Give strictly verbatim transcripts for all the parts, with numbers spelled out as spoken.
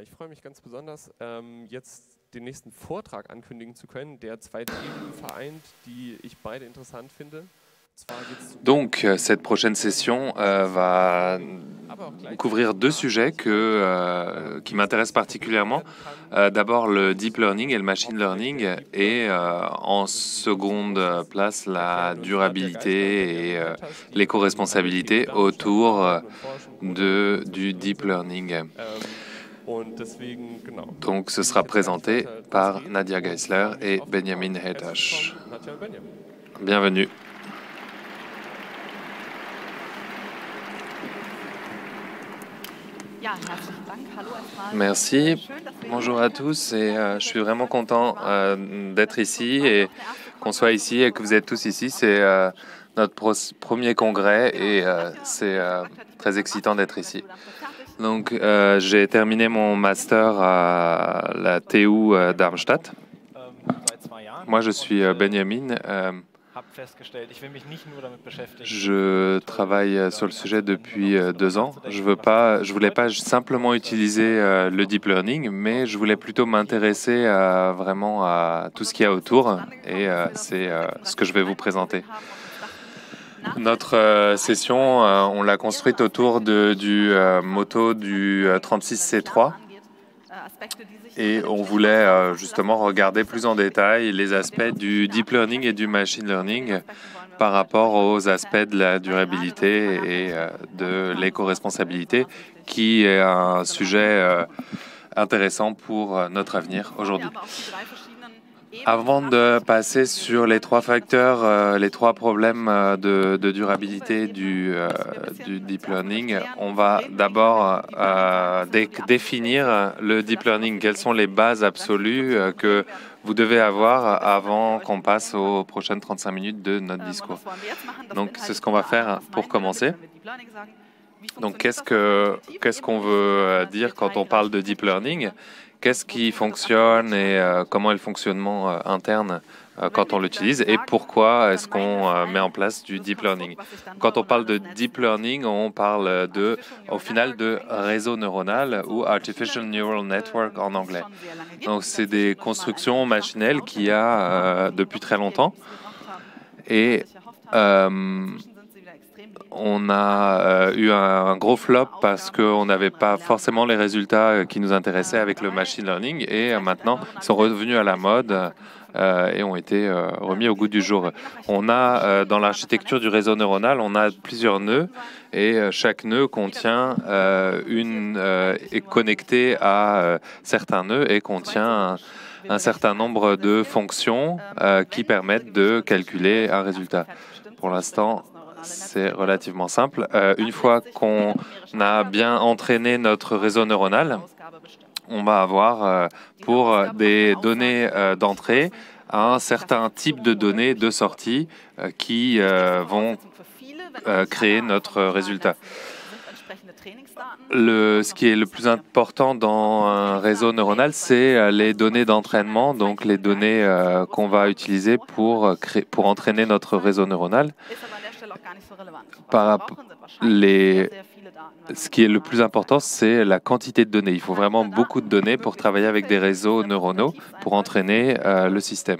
ich freue mich ganz besonders, ähm, jetzt den nächsten Vortrag ankündigen zu können, der zwei Themen vereint, die ich beide interessant finde. Donc, cette prochaine session euh, va couvrir deux sujets que, euh, qui m'intéressent particulièrement. Euh, D'abord, le deep learning et le machine learning, et euh, en seconde place, la durabilité et euh, l'éco-responsabilité autour de, du deep learning. Donc, ce sera présenté par Nadia Geisler et Benjamin Hetash. Bienvenue. Merci, bonjour à tous, et euh, je suis vraiment content euh, d'être ici et qu'on soit ici et que vous êtes tous ici. C'est euh, notre premier congrès et euh, c'est euh, très excitant d'être ici. Donc euh, j'ai terminé mon master à la T U euh, Darmstadt. Moi je suis euh, Benjamin. Euh, Je travaille sur le sujet depuis deux ans. Je veux pas, je voulais pas simplement utiliser euh, le deep learning, mais je voulais plutôt m'intéresser à, vraiment à tout ce qu'il y a autour, et euh, c'est euh, ce que je vais vous présenter. Notre euh, session, euh, on l'a construite autour de, du euh, motto du euh, trente-six C trois. Et on voulait euh, justement regarder plus en détail les aspects du deep learning et du machine learning par rapport aux aspects de la durabilité et euh, de l'éco-responsabilité, qui est un sujet euh, intéressant pour euh, notre avenir aujourd'hui. Avant de passer sur les trois facteurs, euh, les trois problèmes euh, de, de durabilité du, euh, du deep learning, on va d'abord euh, dé définir le deep learning. Quelles sont les bases absolues euh, que vous devez avoir avant qu'on passe aux prochaines trente-cinq minutes de notre discours. Donc, c'est ce qu'on va faire pour commencer. Donc, qu'est-ce que, qu'est-ce qu'on veut dire quand on parle de deep learning ? Qu'est-ce qui fonctionne et euh, comment est le fonctionnement euh, interne euh, quand on l'utilise, et pourquoi est-ce qu'on euh, met en place du deep learning? Quand on parle de deep learning, on parle de, au final de réseau neuronal ou artificial neural network en anglais. Donc c'est des constructions machinelles qu'il y a euh, depuis très longtemps, et euh, on a euh, eu un, un gros flop parce qu'on n'avait pas forcément les résultats qui nous intéressaient avec le machine learning, et euh, maintenant ils sont revenus à la mode euh, et ont été euh, remis au goût du jour. On a euh, dans l'architecture du réseau neuronal, on a plusieurs nœuds, et euh, chaque nœud contient euh, une euh, est connecté à euh, certains nœuds et contient un, un certain nombre de fonctions euh, qui permettent de calculer un résultat. Pour l'instant, c'est relativement simple. Euh, une fois qu'on a bien entraîné notre réseau neuronal, on va avoir euh, pour des données euh, d'entrée un certain type de données de sortie euh, qui euh, vont euh, créer notre résultat. Le, ce qui est le plus important dans un réseau neuronal, c'est les données d'entraînement, donc les données euh, qu'on va utiliser pour, créer, pour entraîner notre réseau neuronal. Par les, ce qui est le plus important, c'est la quantité de données. Il faut vraiment beaucoup de données pour travailler avec des réseaux neuronaux, pour entraîner euh, le système.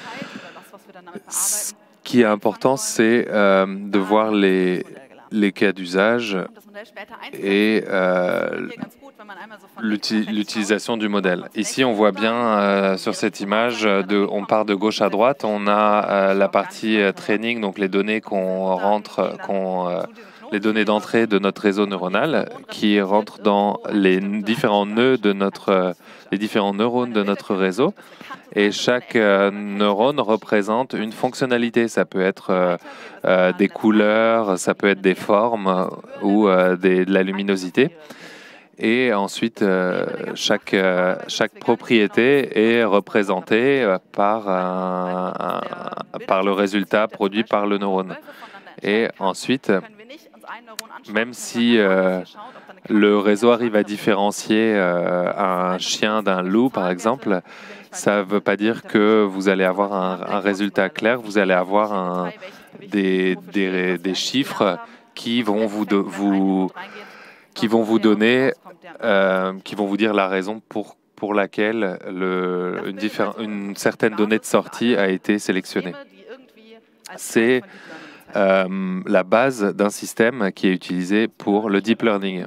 Ce qui est important, c'est euh, de voir les, les cas d'usage et euh, l'utilisation du modèle. Ici, on voit bien euh, sur cette image, de, on part de gauche à droite, on a euh, la partie euh, training, donc les données qu'on rentre, qu'on, euh, les données d'entrée de notre réseau neuronal qui rentrent dans les différents nœuds de notre, euh, les différents neurones de notre réseau. Et chaque euh, neurone représente une fonctionnalité. Ça peut être euh, euh, des couleurs, ça peut être des formes ou euh, des, de la luminosité. Et ensuite, euh, chaque, euh, chaque propriété est représentée par, un, un, par le résultat produit par le neurone. Et ensuite, même si euh, le réseau arrive à différencier euh, un chien d'un loup, par exemple, ça ne veut pas dire que vous allez avoir un, un résultat clair. Vous allez avoir un, des, des, des chiffres qui vont vous, de, vous qui vont vous donner, euh, qui vont vous dire la raison pour, pour laquelle le, une, diffé- une certaine donnée de sortie a été sélectionnée. C'est euh, la base d'un système qui est utilisé pour le deep learning.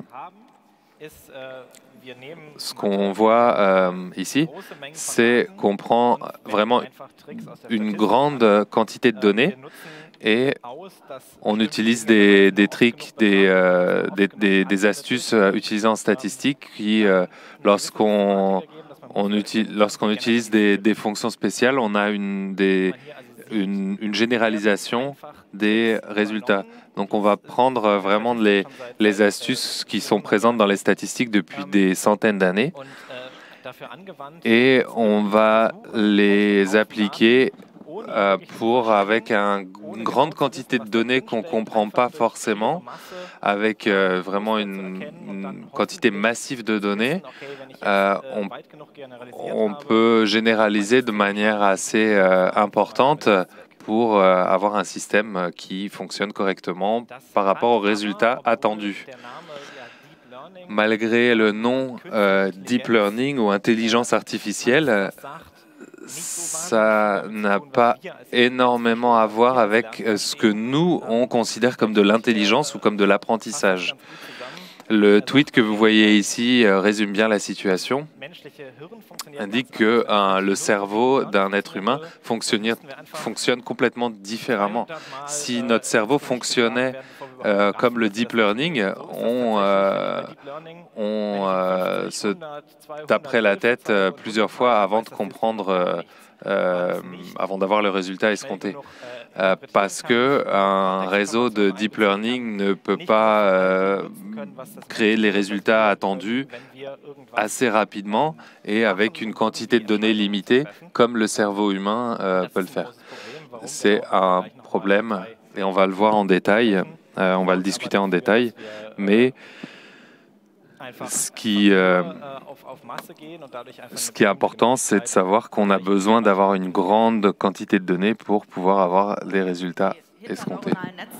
Ce qu'on voit euh, ici, c'est qu'on prend vraiment une grande quantité de données et on utilise des, des tricks, des, euh, des, des, des astuces euh, utilisées en statistique qui, euh, lorsqu'on on utilise, lorsqu'on utilise des, des fonctions spéciales, on a une, des, une, une généralisation des résultats. Donc on va prendre vraiment les, les astuces qui sont présentes dans les statistiques depuis des centaines d'années et on va les appliquer euh, pour, avec un, une grande quantité de données qu'on ne comprend pas forcément, avec euh, vraiment une, une quantité massive de données, euh, on, on peut généraliser de manière assez euh, importante pour euh, avoir un système qui fonctionne correctement par rapport aux résultats attendus. Malgré le nom euh, Deep Learning ou intelligence artificielle, ça n'a pas énormément à voir avec ce que nous, on considère comme de l'intelligence ou comme de l'apprentissage. Le tweet que vous voyez ici euh, résume bien la situation, indique que euh, le cerveau d'un être humain fonctionne, fonctionne complètement différemment. Si notre cerveau fonctionnait euh, comme le deep learning, on, euh, on euh, se taperait la tête euh, plusieurs fois avant de comprendre, euh, euh, avant d'avoir le résultat escompté. Euh, parce que un réseau de deep learning ne peut pas euh, créer les résultats attendus assez rapidement et avec une quantité de données limitée, comme le cerveau humain euh, peut le faire. C'est un problème et on va le voir en détail, euh, on va le discuter en détail, mais ce qui, euh, ce qui est important, c'est de savoir qu'on a besoin d'avoir une grande quantité de données pour pouvoir avoir les résultats escomptés.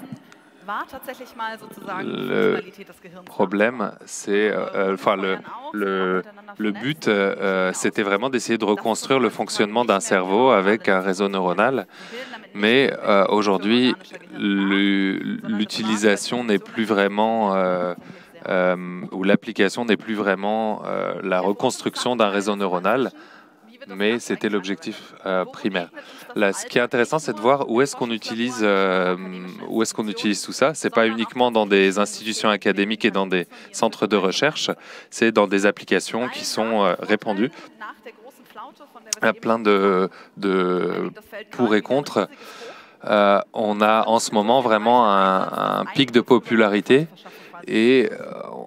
Le problème, c'est, euh, enfin, le, le, le but, euh, c'était vraiment d'essayer de reconstruire le fonctionnement d'un cerveau avec un réseau neuronal. Mais euh, aujourd'hui, l'utilisation n'est plus vraiment, euh, euh, ou l'application n'est plus vraiment euh, la reconstruction d'un réseau neuronal, mais c'était l'objectif euh, primaire. Là, ce qui est intéressant, c'est de voir où est-ce qu'on utilise, euh, où est-ce qu'on utilise tout ça. C'est pas uniquement dans des institutions académiques et dans des centres de recherche, c'est dans des applications qui sont euh, répandues. Il y a plein de, de pour et contre. Euh, on a en ce moment vraiment un, un pic de popularité et euh,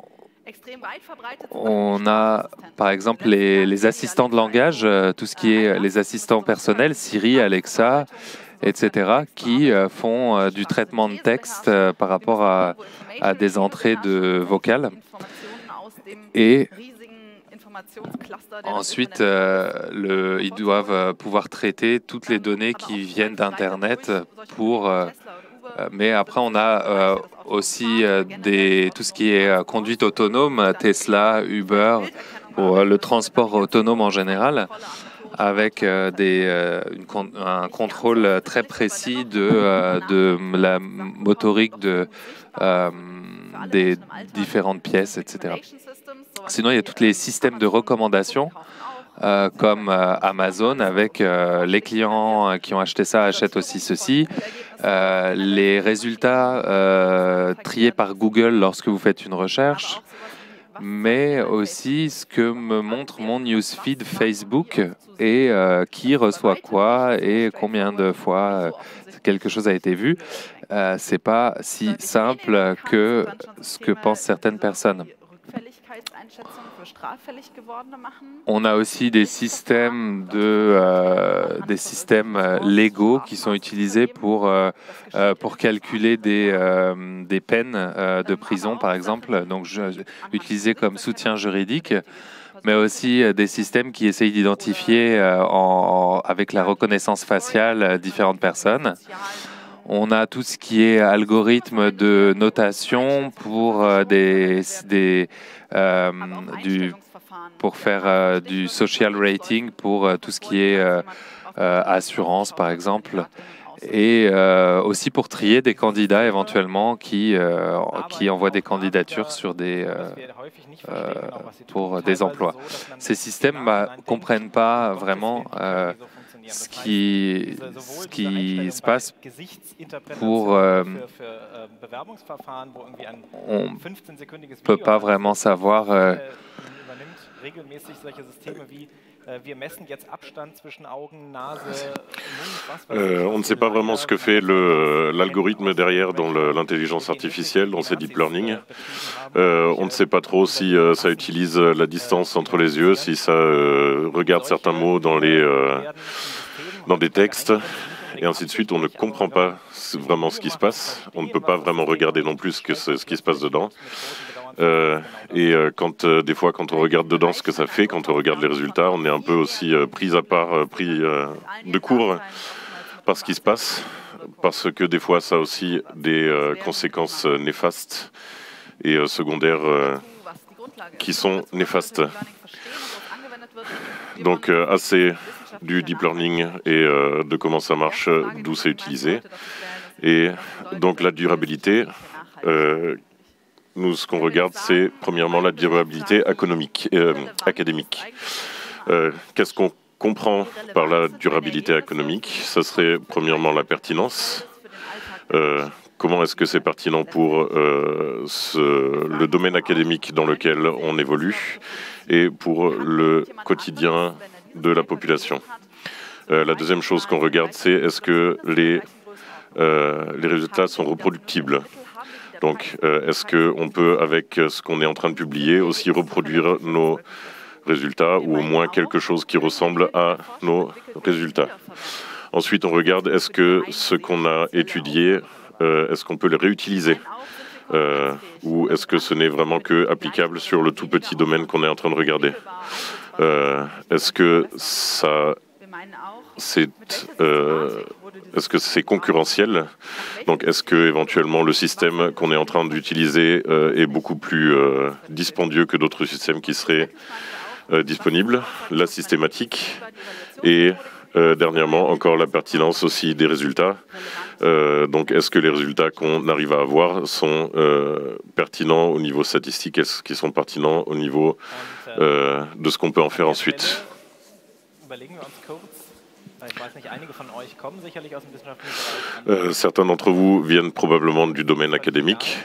on a, par exemple, les, les assistants de langage, euh, tout ce qui est les assistants personnels, Siri, Alexa, et cetera, qui euh, font euh, du traitement de texte euh, par rapport à, à des entrées de vocales. Et ensuite, euh, le, ils doivent pouvoir traiter toutes les données qui viennent d'Internet pour... Euh, mais après, on a euh, aussi euh, des, tout ce qui est euh, conduite autonome, Tesla, Uber, pour euh, le transport autonome en général, avec euh, des, euh, une, un contrôle très précis de, euh, de la motorique de, euh, des différentes pièces, et cetera. Sinon, il y a tous les systèmes de recommandation, Euh, comme euh, Amazon, avec euh, les clients qui ont acheté ça achètent aussi ceci. Euh, les résultats euh, triés par Google lorsque vous faites une recherche, mais aussi ce que me montre mon newsfeed Facebook et euh, qui reçoit quoi et combien de fois euh, quelque chose a été vu. Euh, c'est pas si simple que ce que pensent certaines personnes. On a aussi des systèmes, de, euh, des systèmes légaux qui sont utilisés pour, euh, pour calculer des, euh, des peines euh, de prison, par exemple, donc je, utilisés comme soutien juridique, mais aussi des systèmes qui essayent d'identifier euh, en, avec la reconnaissance faciale différentes personnes. On a tout ce qui est algorithme de notation pour euh, des, des euh, du pour faire euh, du social rating pour euh, tout ce qui est euh, euh, assurance par exemple, et euh, aussi pour trier des candidats éventuellement qui euh, qui envoient des candidatures sur des euh, euh, pour des emplois. Ces systèmes ne bah, comprennent pas vraiment euh, ce qui, ce qui se passe pour... Euh, on ne peut pas vraiment savoir... Euh, Euh, on ne sait pas vraiment ce que fait l'algorithme derrière dans l'intelligence artificielle, dans ces deep learning. Euh, on ne sait pas trop si euh, ça utilise la distance entre les yeux, si ça euh, regarde certains mots dans, les, euh, dans des textes, et ainsi de suite. On ne comprend pas vraiment ce qui se passe. On ne peut pas vraiment regarder non plus ce, que ce qui se passe dedans. Euh, et euh, quand, euh, des fois, quand on regarde dedans ce que ça fait, quand on regarde les résultats, on est un peu aussi euh, pris à part, euh, pris euh, de court par ce qui se passe, parce que des fois, ça a aussi des euh, conséquences euh, néfastes et euh, secondaires euh, qui sont néfastes. Donc, euh, assez du deep learning et euh, de comment ça marche, d'où c'est utilisé. Et donc, la durabilité. Euh, Nous, ce qu'on regarde, c'est premièrement la durabilité économique, euh, académique. Euh, Qu'est-ce qu'on comprend par la durabilité économique? Ça serait premièrement la pertinence. Euh, comment est-ce que c'est pertinent pour euh, ce, le domaine académique dans lequel on évolue et pour le quotidien de la population. Euh, la deuxième chose qu'on regarde, c'est est-ce que les, euh, les résultats sont reproductibles? Donc, euh, est-ce qu'on peut, avec ce qu'on est en train de publier, aussi reproduire nos résultats ou au moins quelque chose qui ressemble à nos résultats? Ensuite, on regarde est-ce que ce qu'on a étudié, euh, est-ce qu'on peut les réutiliser euh, ou est-ce que ce n'est vraiment que applicable sur le tout petit domaine qu'on est en train de regarder? euh, Est-ce que ça... c'est euh, est-ce que c'est concurrentiel? Donc, est-ce que éventuellement le système qu'on est en train d'utiliser euh, est beaucoup plus euh, dispendieux que d'autres systèmes qui seraient euh, disponibles? La systématique et euh, dernièrement encore la pertinence aussi des résultats. Euh, donc, est-ce que les résultats qu'on arrive à avoir sont euh, pertinents au niveau statistique? Est-ce qu'ils sont pertinents au niveau euh, de ce qu'on peut en faire ensuite? Euh, certains d'entre vous viennent probablement du domaine académique.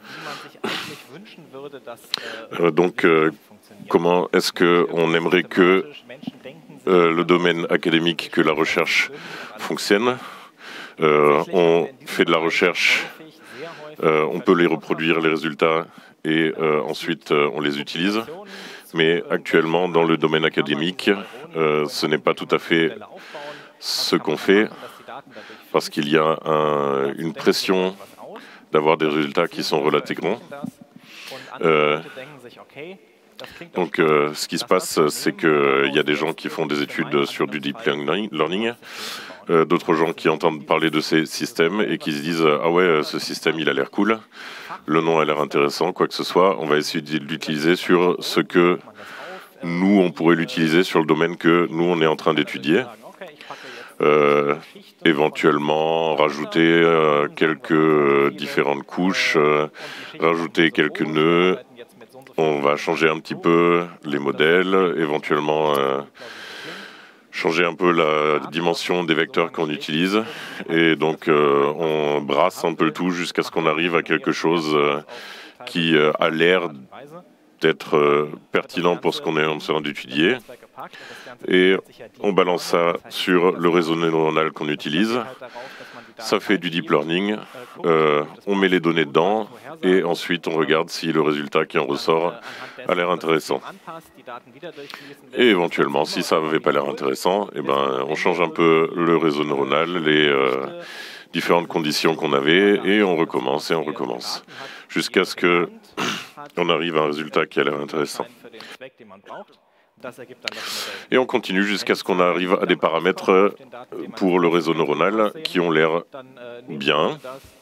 Euh, donc, euh, comment est-ce qu'on aimerait que euh, le domaine académique, que la recherche fonctionne? euh, On fait de la recherche, euh, on peut les reproduire, les résultats, et euh, ensuite euh, on les utilise. Mais actuellement, dans le domaine académique, euh, ce n'est pas tout à fait ce qu'on fait, parce qu'il y a un, une pression d'avoir des résultats qui sont relativement. Euh, donc, euh, ce qui se passe, c'est qu'il y a des gens qui font des études sur du deep learning, euh, d'autres gens qui entendent parler de ces systèmes et qui se disent « Ah ouais, ce système, il a l'air cool, le nom a l'air intéressant, quoi que ce soit, on va essayer de l'utiliser sur ce que nous, on pourrait l'utiliser sur le domaine que nous, on est en train d'étudier. » Euh, éventuellement rajouter euh, quelques euh, différentes couches, euh, rajouter quelques nœuds. On va changer un petit peu les modèles, éventuellement euh, changer un peu la dimension des vecteurs qu'on utilise. Et donc, euh, on brasse un peu le tout jusqu'à ce qu'on arrive à quelque chose euh, qui euh, a l'air d'être euh, pertinent pour ce qu'on est en train d'étudier. Et on balance ça sur le réseau neuronal qu'on utilise. Ça fait du deep learning. Euh, on met les données dedans et ensuite on regarde si le résultat qui en ressort a l'air intéressant. Et éventuellement, si ça n'avait pas l'air intéressant, eh ben, on change un peu le réseau neuronal, les euh, différentes conditions qu'on avait, et on recommence et on recommence jusqu'à ce qu'on arrive à un résultat qui a l'air intéressant. Et on continue jusqu'à ce qu'on arrive à des paramètres pour le réseau neuronal qui ont l'air bien.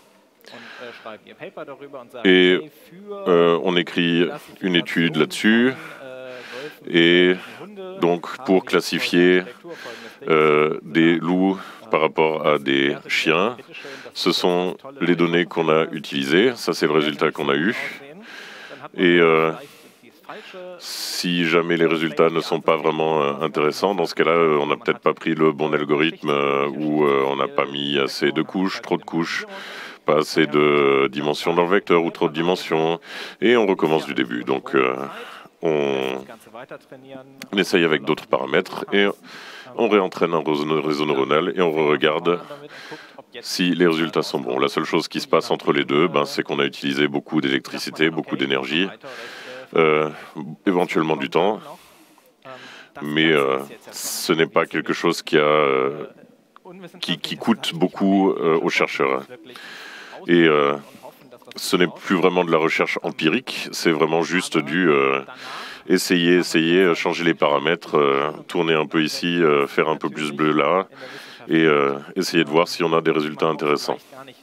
Et euh, on écrit une étude là-dessus. Et donc, pour classifier euh, des loups par rapport à des chiens, ce sont les données qu'on a utilisées. Ça, c'est le résultat qu'on a eu. Et euh, si jamais les résultats ne sont pas vraiment euh, intéressants, dans ce cas-là, euh, on n'a peut-être pas pris le bon algorithme euh, ou euh, on n'a pas mis assez de couches, trop de couches, pas assez de dimensions dans le vecteur ou trop de dimensions, et on recommence du début. Donc, euh, on, on essaye avec d'autres paramètres et on réentraîne un réseau neuronal et on regarde si les résultats sont bons. La seule chose qui se passe entre les deux, ben, c'est qu'on a utilisé beaucoup d'électricité, beaucoup d'énergie, euh, éventuellement du temps, mais euh, ce n'est pas quelque chose qui, a, euh, qui, qui coûte beaucoup euh, aux chercheurs. Et euh, ce n'est plus vraiment de la recherche empirique, c'est vraiment juste du euh, essayer, essayer, changer les paramètres, euh, tourner un peu ici, euh, faire un peu plus bleu là, et euh, essayer de voir si on a des résultats intéressants.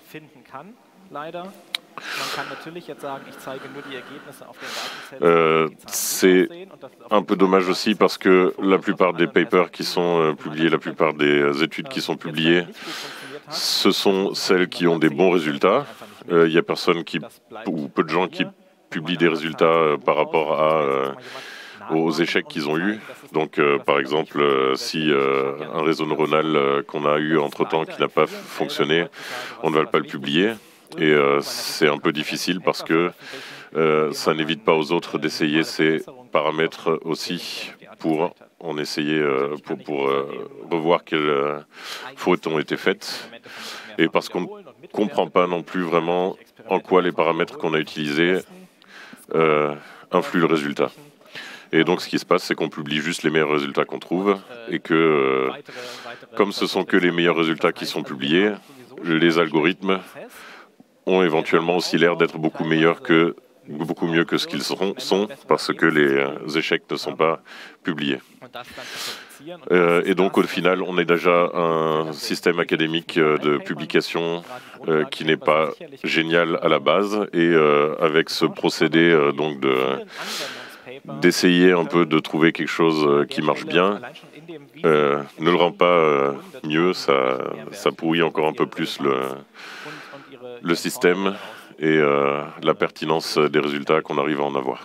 Euh, c'est un peu dommage aussi parce que la plupart des papers qui sont euh, publiés, la plupart des études qui sont publiées, ce sont celles qui ont des bons résultats. Il euh, y a personne qui, ou peu de gens qui publient des résultats euh, par rapport à, euh, aux échecs qu'ils ont eus. Donc, euh, par exemple, euh, si euh, un réseau neuronal euh, qu'on a eu entre-temps qui n'a pas fonctionné, on ne va pas le publier. Et euh, c'est un peu difficile parce que euh, ça n'évite pas aux autres d'essayer ces paramètres aussi pour en essayer, euh, pour, pour euh, revoir quelles euh, fautes ont été faites. Et parce qu'on ne comprend pas non plus vraiment en quoi les paramètres qu'on a utilisés euh, influent le résultat. Et donc ce qui se passe, c'est qu'on publie juste les meilleurs résultats qu'on trouve et que, euh, comme ce sont que les meilleurs résultats qui sont publiés, les algorithmes ont éventuellement aussi l'air d'être beaucoup meilleurs que, beaucoup mieux que ce qu'ils sont, sont, parce que les euh, échecs ne sont pas publiés. Euh, et donc, au final, on est déjà un système académique euh, de publication euh, qui n'est pas génial à la base, et euh, avec ce procédé euh, donc de d'essayer un peu de trouver quelque chose euh, qui marche bien, euh, ne le rend pas euh, mieux, ça, ça pourrit encore un peu plus le le système et euh, la pertinence des résultats qu'on arrive à en avoir.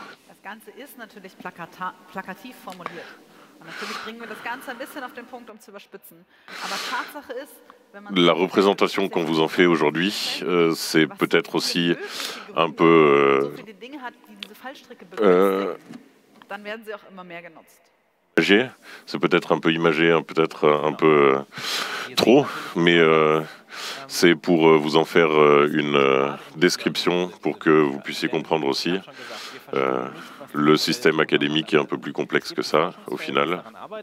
La représentation qu'on vous en fait aujourd'hui, euh, c'est peut-être aussi un peu euh, euh, imagé, c'est peut-être un peu imagé, peut-être un peu euh, trop, mais euh, c'est pour euh, vous en faire euh, une euh, description pour que vous puissiez comprendre aussi. Euh, le système académique est un peu plus complexe que ça, au final.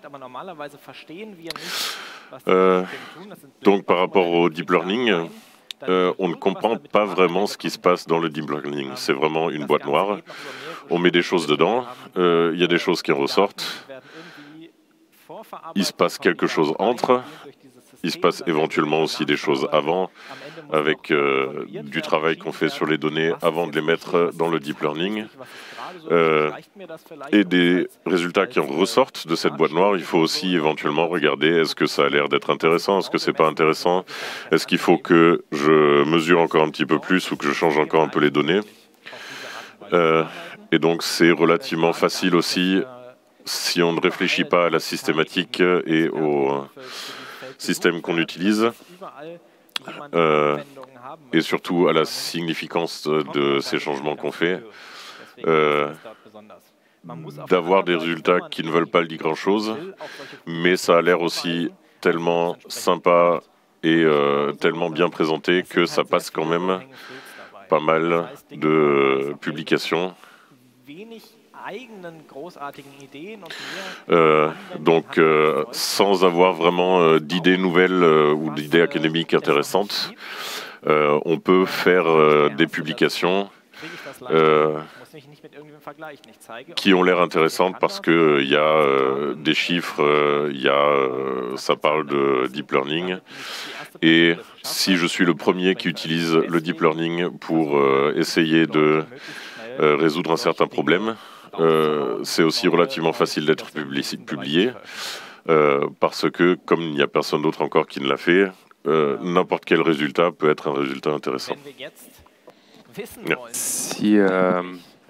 Euh, donc, par rapport au deep learning, euh, on ne comprend pas vraiment ce qui se passe dans le deep learning. C'est vraiment une boîte noire. On met des choses dedans, euh, il y a des choses qui en ressortent. Il se passe quelque chose entre. Il se passe éventuellement aussi des choses avant, avec euh, du travail qu'on fait sur les données avant de les mettre dans le deep learning. Euh, et des résultats qui en ressortent de cette boîte noire, il faut aussi éventuellement regarder est-ce que ça a l'air d'être intéressant, est-ce que c'est pas intéressant, est-ce qu'il faut que je mesure encore un petit peu plus ou que je change encore un peu les données. Euh, et donc c'est relativement facile aussi si on ne réfléchit pas à la systématique et au système qu'on utilise, euh, et surtout à la significance de ces changements qu'on fait, euh, d'avoir des résultats qui ne veulent pas dire grand-chose, mais ça a l'air aussi tellement sympa et euh, tellement bien présenté que ça passe quand même pas mal de publications. Euh, donc, euh, sans avoir vraiment euh, d'idées nouvelles euh, ou d'idées académiques intéressantes, euh, on peut faire euh, des publications euh, qui ont l'air intéressantes parce qu'il euh, y a euh, des chiffres, euh, y a, euh, ça parle de deep learning. Et si je suis le premier qui utilise le deep learning pour euh, essayer de euh, résoudre un certain problème, euh, c'est aussi relativement facile d'être publié. Euh, parce que, comme il n'y a personne d'autre encore qui ne l'a fait, euh, n'importe quel résultat peut être un résultat intéressant. Yeah. Si euh,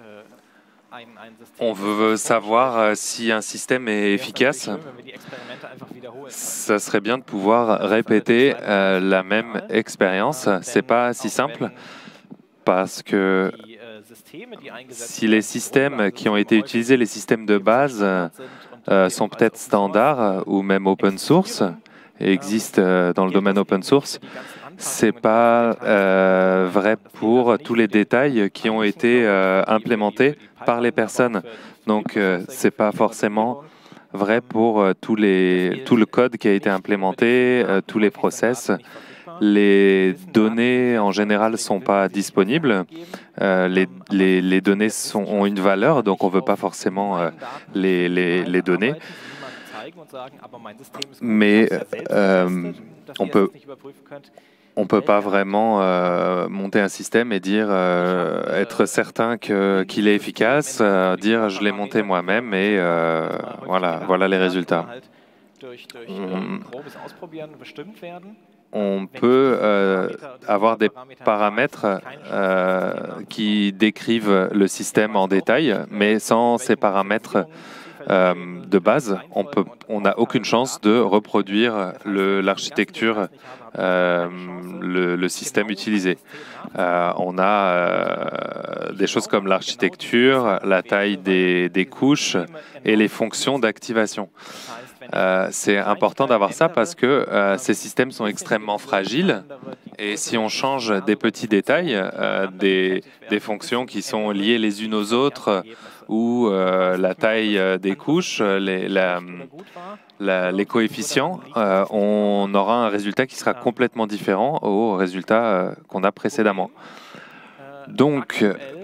on veut savoir euh, si un système est efficace, ça serait bien de pouvoir répéter euh, la même expérience. C'est pas si simple parce que si les systèmes qui ont été utilisés, les systèmes de base, euh, sont peut-être standards ou même open source et existent euh, dans le domaine open source, c'est pas euh, vrai pour tous les détails qui ont été euh, implémentés par les personnes. Donc, euh, c'est pas forcément vrai pour euh, tous les, tout le code qui a été implémenté, euh, tous les process. Les données, en général, ne sont pas disponibles. Euh, les, les, les données sont, ont une valeur, donc on ne veut pas forcément euh, les, les, les donner. Mais euh, on peut... On ne peut pas vraiment euh, monter un système et dire, euh, être certain que, qu'il est efficace, euh, dire je l'ai monté moi-même et euh, voilà, voilà les résultats. On, on peut euh, avoir des paramètres euh, qui décrivent le système en détail, mais sans ces paramètres euh, de base, on peut, on n'a aucune chance de reproduire le, l'architecture, euh, le, le système utilisé. Euh, on a euh, des choses comme l'architecture, la taille des, des couches et les fonctions d'activation. Euh, c'est important d'avoir ça parce que euh, ces systèmes sont extrêmement fragiles et si on change des petits détails, euh, des, des fonctions qui sont liées les unes aux autres ou euh, la taille des couches, les, la, la, les coefficients, euh, on aura un résultat qui sera complètement différent au résultat euh, qu'on a précédemment. Donc,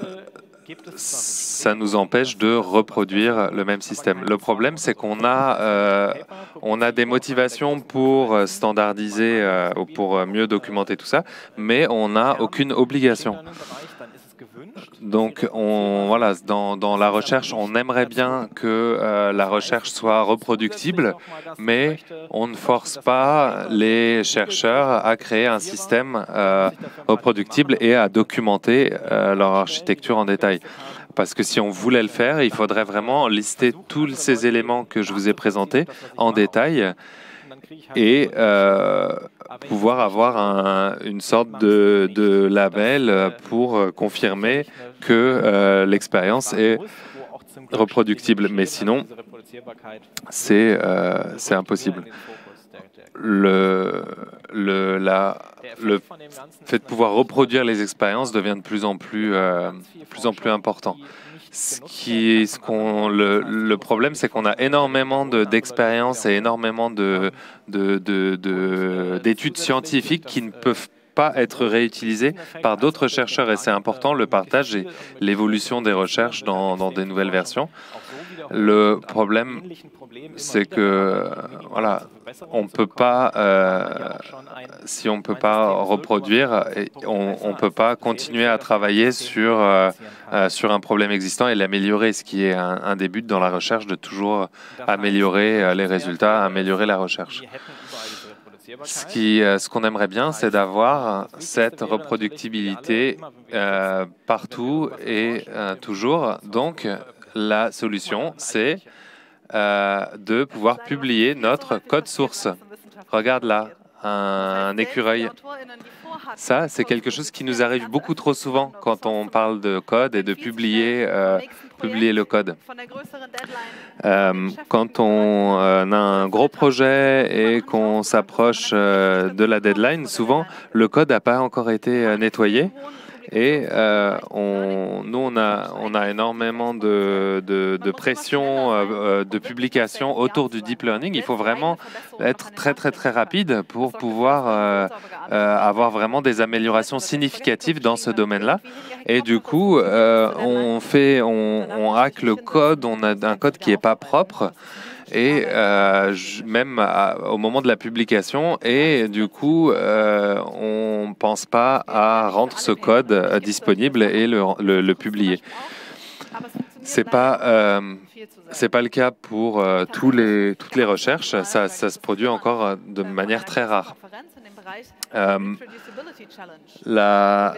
ça nous empêche de reproduire le même système. Le problème, c'est qu'on a, euh, on a des motivations pour standardiser, euh, ou pour mieux documenter tout ça, mais on n'a aucune obligation. Donc, on, voilà, dans, dans la recherche, on aimerait bien que euh, la recherche soit reproductible, mais on ne force pas les chercheurs à créer un système euh, reproductible et à documenter euh, leur architecture en détail. Parce que si on voulait le faire, il faudrait vraiment lister tous ces éléments que je vous ai présentés en détail et euh, pouvoir avoir un, une sorte de, de label pour confirmer que euh, l'expérience est reproductible. Mais sinon, c'est euh, c'est impossible. Le, le, la, le fait de pouvoir reproduire les expériences devient de plus en plus, euh, plus, en plus important. Ce qui, ce qu'on, le, le problème, c'est qu'on a énormément de, d'expériences et énormément de, de, de, de, d'études scientifiques qui ne peuvent pas être réutilisées par d'autres chercheurs. Et c'est important, le partage et l'évolution des recherches dans, dans des nouvelles versions. Le problème, c'est que, voilà, on peut pas, euh, si on ne peut pas reproduire, on ne peut pas continuer à travailler sur, euh, sur un problème existant et l'améliorer, ce qui est un, un des buts dans la recherche, de toujours améliorer les résultats, améliorer la recherche. Ce qui, ce qu'on aimerait bien, c'est d'avoir cette reproductibilité euh, partout et euh, toujours. Donc, la solution, c'est euh, de pouvoir publier notre code source. Regarde là, un, un écureuil. Ça, c'est quelque chose qui nous arrive beaucoup trop souvent quand on parle de code et de publier, euh, publier le code. Euh, quand on euh, a un gros projet et qu'on s'approche euh, de la deadline, souvent, le code n'a pas encore été euh, nettoyé. Et euh, on, nous, on a, on a énormément de, de, de pression euh, de publication autour du deep learning. Il faut vraiment être très, très, très rapide pour pouvoir euh, euh, avoir vraiment des améliorations significatives dans ce domaine-là. Et du coup, euh, on, fait, on, on hack le code, on a un code qui n'est pas propre. Et euh, même à, au moment de la publication, et du coup, euh, on ne pense pas à rendre ce code euh, disponible et le, le, le publier. Ce n'est pas, euh, c'est pas le cas pour euh, tous les, toutes les recherches, ça, ça se produit encore de manière très rare. Euh, la,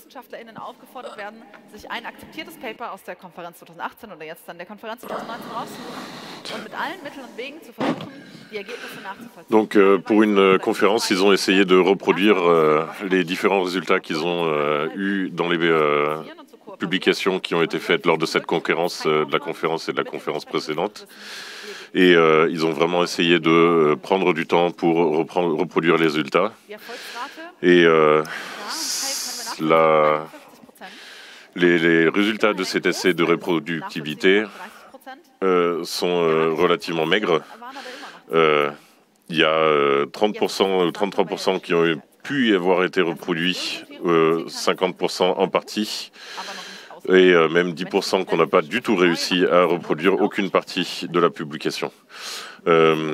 Donc euh, pour une conférence, ils ont essayé de reproduire euh, les différents résultats qu'ils ont euh, eus dans les euh, publications qui ont été faites lors de cette conférence, euh, de la conférence et de la conférence précédente. Et euh, ils ont vraiment essayé de euh, prendre du temps pour reprendre, reproduire les résultats. Et euh, la, les, les résultats de cet essai de reproductibilité euh, sont euh, relativement maigres. Euh, il y a euh, trente pour cent, trente-trois pour cent qui ont pu avoir été reproduits, euh, cinquante pour cent en partie, et euh, même dix pour cent qu'on n'a pas du tout réussi à reproduire aucune partie de la publication. Euh,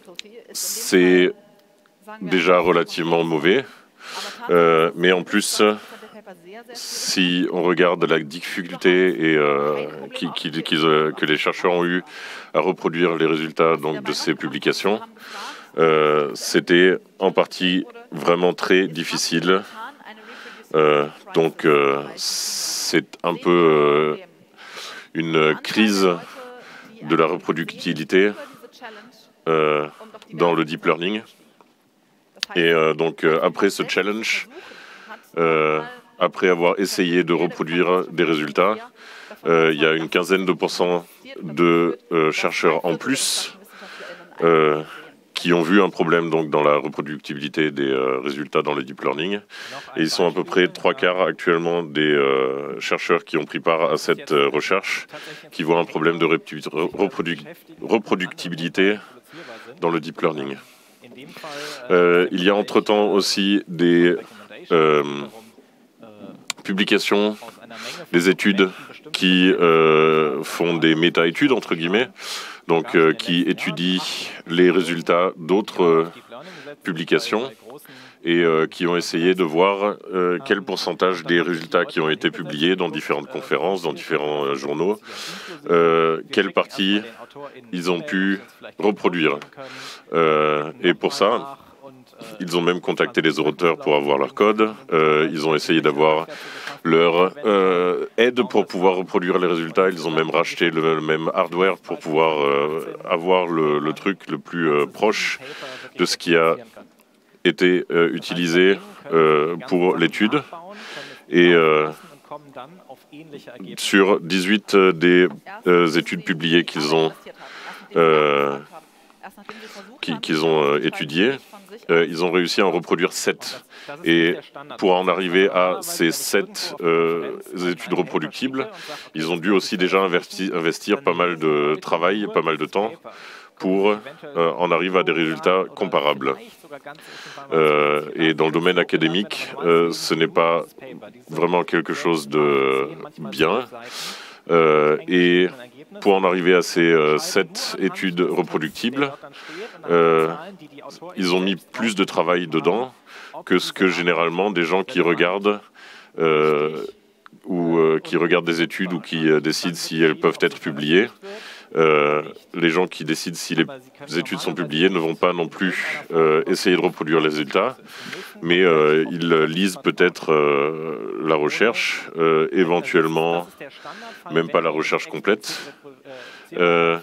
c'est déjà relativement mauvais, euh, mais en plus, si on regarde la difficulté et, euh, qui, qui, qui, euh, que les chercheurs ont eu à reproduire les résultats donc, de ces publications, euh, c'était en partie vraiment très difficile. Euh, donc euh, c'est un peu euh, une crise de la reproductibilité euh, dans le deep learning. Et euh, donc euh, après ce challenge, euh, après avoir essayé de reproduire des résultats, euh, il y a une quinzaine de pourcents de euh, chercheurs en plus euh, qui ont vu un problème donc, dans la reproductibilité des euh, résultats dans le deep learning. Et ils sont à peu près trois quarts actuellement des euh, chercheurs qui ont pris part à cette euh, recherche, qui voient un problème de reproduc reproductibilité dans le deep learning. Euh, il y a entre-temps aussi des euh, publications, des études qui euh, font des méta-études, entre guillemets, donc euh, qui étudient les résultats d'autres euh, publications et euh, qui ont essayé de voir euh, quel pourcentage des résultats qui ont été publiés dans différentes conférences, dans différents euh, journaux, euh, quelle partie ils ont pu reproduire. Euh, et pour ça, ils ont même contacté les auteurs pour avoir leur code. Euh, ils ont essayé d'avoir leur euh, aide pour pouvoir reproduire les résultats. Ils ont même racheté le, le même hardware pour pouvoir euh, avoir le, le truc le plus euh, proche de ce qui a été euh, utilisé euh, pour l'étude. Et euh, sur dix-huit des euh, études publiées qu'ils ont, euh, qu'ils ont euh, étudiées, euh, ils ont réussi à en reproduire sept. Et pour en arriver à ces sept euh, études reproductibles, ils ont dû aussi déjà investi, investir pas mal de travail, pas mal de temps pour euh, en arriver à des résultats comparables. Euh, et dans le domaine académique, euh, ce n'est pas vraiment quelque chose de bien. Euh, et pour en arriver à ces euh, sept études reproductibles, euh, ils ont mis plus de travail dedans que ce que généralement des gens qui regardent euh, ou euh, qui regardent des études ou qui euh, décident si elles peuvent être publiées. Euh, les gens qui décident si les études sont publiées ne vont pas non plus euh, essayer de reproduire les résultats, mais euh, ils lisent peut-être euh, la recherche, euh, éventuellement même pas la recherche complète. Euh,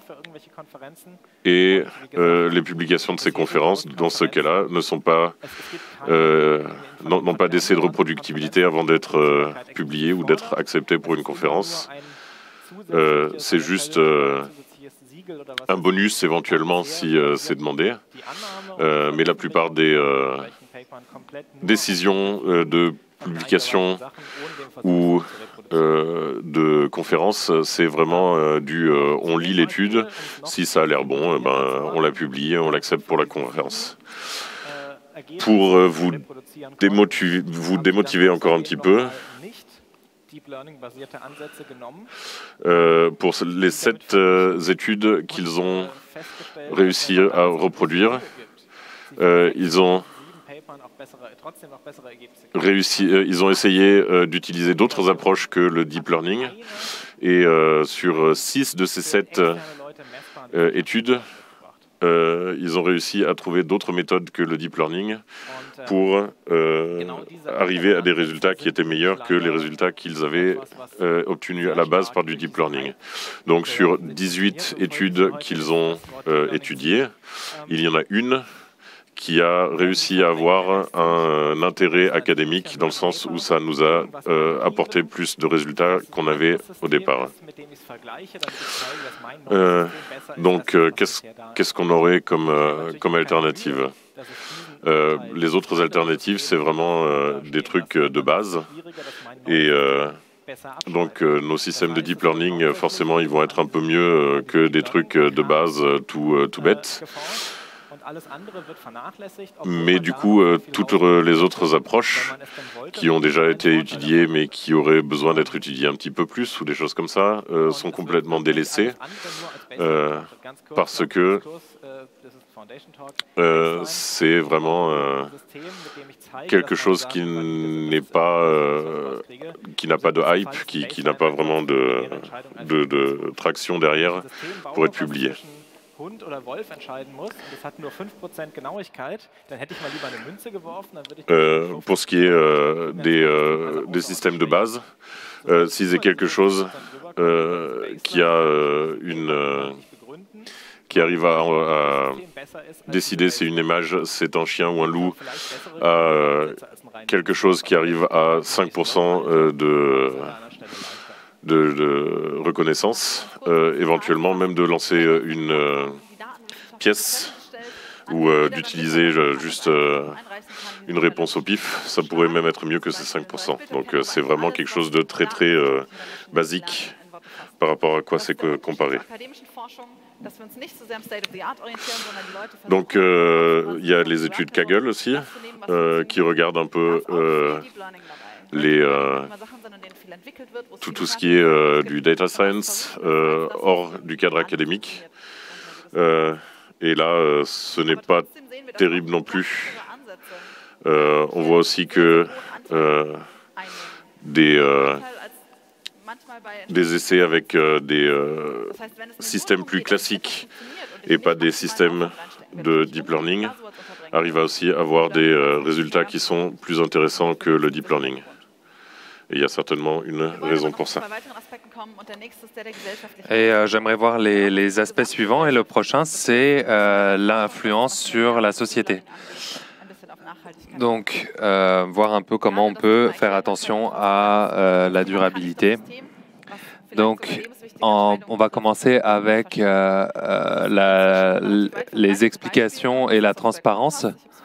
et euh, les publications de ces conférences, dans ce cas-là, ne sont pas, euh, n'ont pas d'essai de reproductibilité avant d'être euh, publiées ou d'être acceptées pour une conférence. Euh, c'est juste euh, un bonus éventuellement si euh, c'est demandé, euh, mais la plupart des euh, décisions euh, de publication ou euh, de conférence, c'est vraiment euh, du euh, on lit l'étude, si ça a l'air bon, eh ben, on la publie, on l'accepte pour la conférence. Pour euh, vous, démotiver, vous démotiver encore un petit peu, euh, pour les sept euh, études qu'ils ont réussi à reproduire, euh, ils ont réussi, euh, ils ont essayé euh, d'utiliser d'autres approches que le deep learning, et euh, sur six de ces sept euh, études, euh, ils ont réussi à trouver d'autres méthodes que le deep learning pour euh, arriver à des résultats qui étaient meilleurs que les résultats qu'ils avaient euh, obtenus à la base par du deep learning. Donc sur dix-huit études qu'ils ont euh, étudiées, il y en a une qui a réussi à avoir un, un intérêt académique dans le sens où ça nous a euh, apporté plus de résultats qu'on avait au départ. Euh, donc, euh, qu'est-ce qu'est-ce qu'on aurait comme, euh, comme alternative? euh, Les autres alternatives, c'est vraiment euh, des trucs de base. Et euh, donc, euh, nos systèmes de deep learning, euh, forcément, ils vont être un peu mieux euh, que des trucs de base euh, tout, euh, tout bêtes. Mais du coup, euh, toutes les autres approches qui ont déjà été étudiées, mais qui auraient besoin d'être étudiées un petit peu plus, ou des choses comme ça, euh, sont complètement délaissées, euh, parce que euh, c'est vraiment euh, quelque chose qui n'est pas, euh, qui n'a pas de hype, qui, qui n'a pas vraiment de, de, de traction derrière pour être publié. Euh, pour ce qui est euh, des, euh, des systèmes de base, euh, si c'est quelque chose euh, qui a euh, une euh, qui arrive à, à décider si une image c'est un chien ou un loup, à euh, quelque chose qui arrive à cinq pour cent de De, de reconnaissance, euh, éventuellement même de lancer une euh, pièce ou euh, d'utiliser euh, juste euh, une réponse au pif, ça pourrait même être mieux que ces cinq pour cent. Donc euh, c'est vraiment quelque chose de très très euh, basique par rapport à quoi c'est comparé. Donc euh, il y a les études Kaggle aussi, euh, qui regardent un peu euh, les... Euh, Tout, tout ce qui est euh, du data science euh, hors du cadre académique. Euh, et là, euh, ce n'est pas terrible non plus. Euh, on voit aussi que euh, des, euh, des essais avec euh, des euh, systèmes plus classiques et pas des systèmes de deep learning arrivent à aussi avoir des euh, résultats qui sont plus intéressants que le deep learning. Et il y a certainement une raison pour ça. Et euh, j'aimerais voir les, les aspects suivants. Et le prochain, c'est euh, l'influence sur la société. Donc, euh, voir un peu comment on peut faire attention à euh, la durabilité. Donc, en, on va commencer avec euh, euh, la, les explications et la transparence.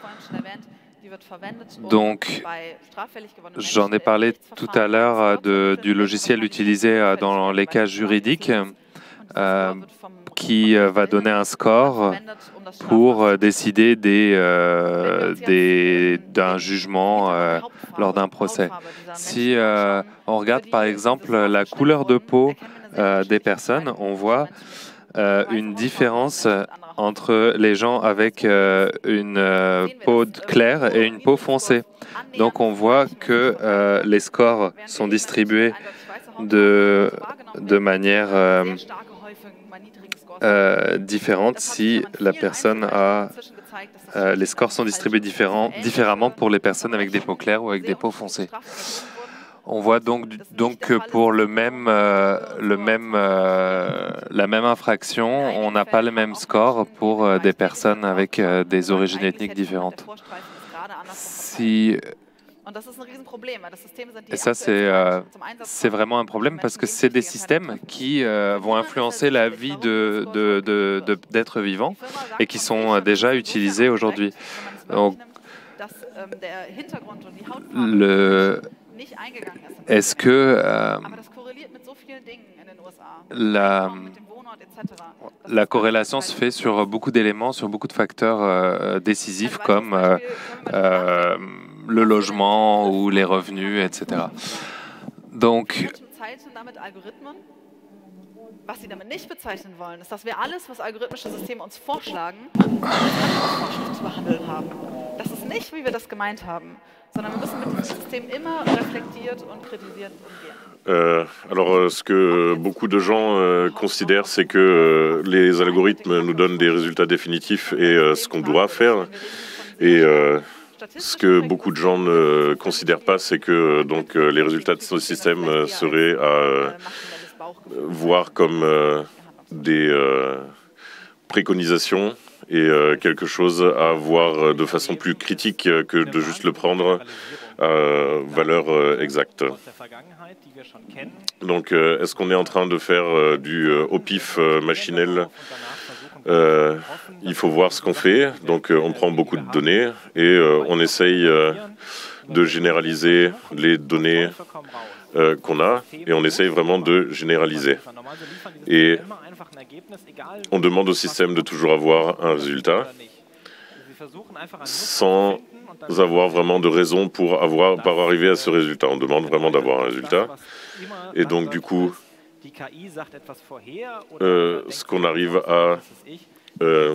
Donc, j'en ai parlé tout à l'heure du logiciel utilisé dans les cas juridiques euh, qui va donner un score pour décider des, euh, des, d'un jugement euh, lors d'un procès. Si euh, on regarde par exemple la couleur de peau euh, des personnes, on voit euh, une différence entre les gens avec euh, une euh, peau claire et une peau foncée. Donc on voit que euh, les scores sont distribués de, de manière euh, euh, différente si la personne a... Euh, les scores sont distribués différents, différemment pour les personnes avec des peaux claires ou avec des peaux foncées. On voit donc, donc que pour le même, euh, le même, euh, la même infraction, on n'a pas le même score pour euh, des personnes avec euh, des origines ethniques différentes. Si... Et ça, c'est euh, c'est vraiment un problème parce que c'est des systèmes qui euh, vont influencer la vie de, de, de, de, d'êtres vivants et qui sont déjà utilisés aujourd'hui. Donc, le, est-ce que euh, la, la corrélation se fait sur beaucoup d'éléments, sur beaucoup de facteurs euh, décisifs comme euh, euh, le logement ou les revenus, et cetera. Donc, was sie damit nicht bezeichnen wollen, ist, dass wir alles, was algorithmische Systeme uns vorschlagen, als Vorschrift zu behandeln haben. Das ist nicht, wie wir das gemeint haben, sondern wir müssen mit dem System immer reflektiert und kritisierend umgehen. Euh, alors, ce que beaucoup de gens euh, considèrent, c'est que euh, les algorithmes nous donnent des résultats définitifs et euh, ce qu'on doit faire. Et euh, ce que beaucoup de gens ne considèrent pas, c'est que donc, les résultats de ce système seraient à voir comme euh, des euh, préconisations et euh, quelque chose à voir de façon plus critique que de juste le prendre à valeur euh, exacte. Donc, euh, est-ce qu'on est en train de faire euh, du euh, au pif euh, machinel? euh, Il faut voir ce qu'on fait. Donc, euh, on prend beaucoup de données et euh, on essaye euh, de généraliser les données Euh, qu'on a, et on essaye vraiment de généraliser. Et on demande au système de toujours avoir un résultat sans avoir vraiment de raison pour, avoir, pour arriver à ce résultat. On demande vraiment d'avoir un résultat. Et donc, du coup, euh, ce qu'on arrive à Euh,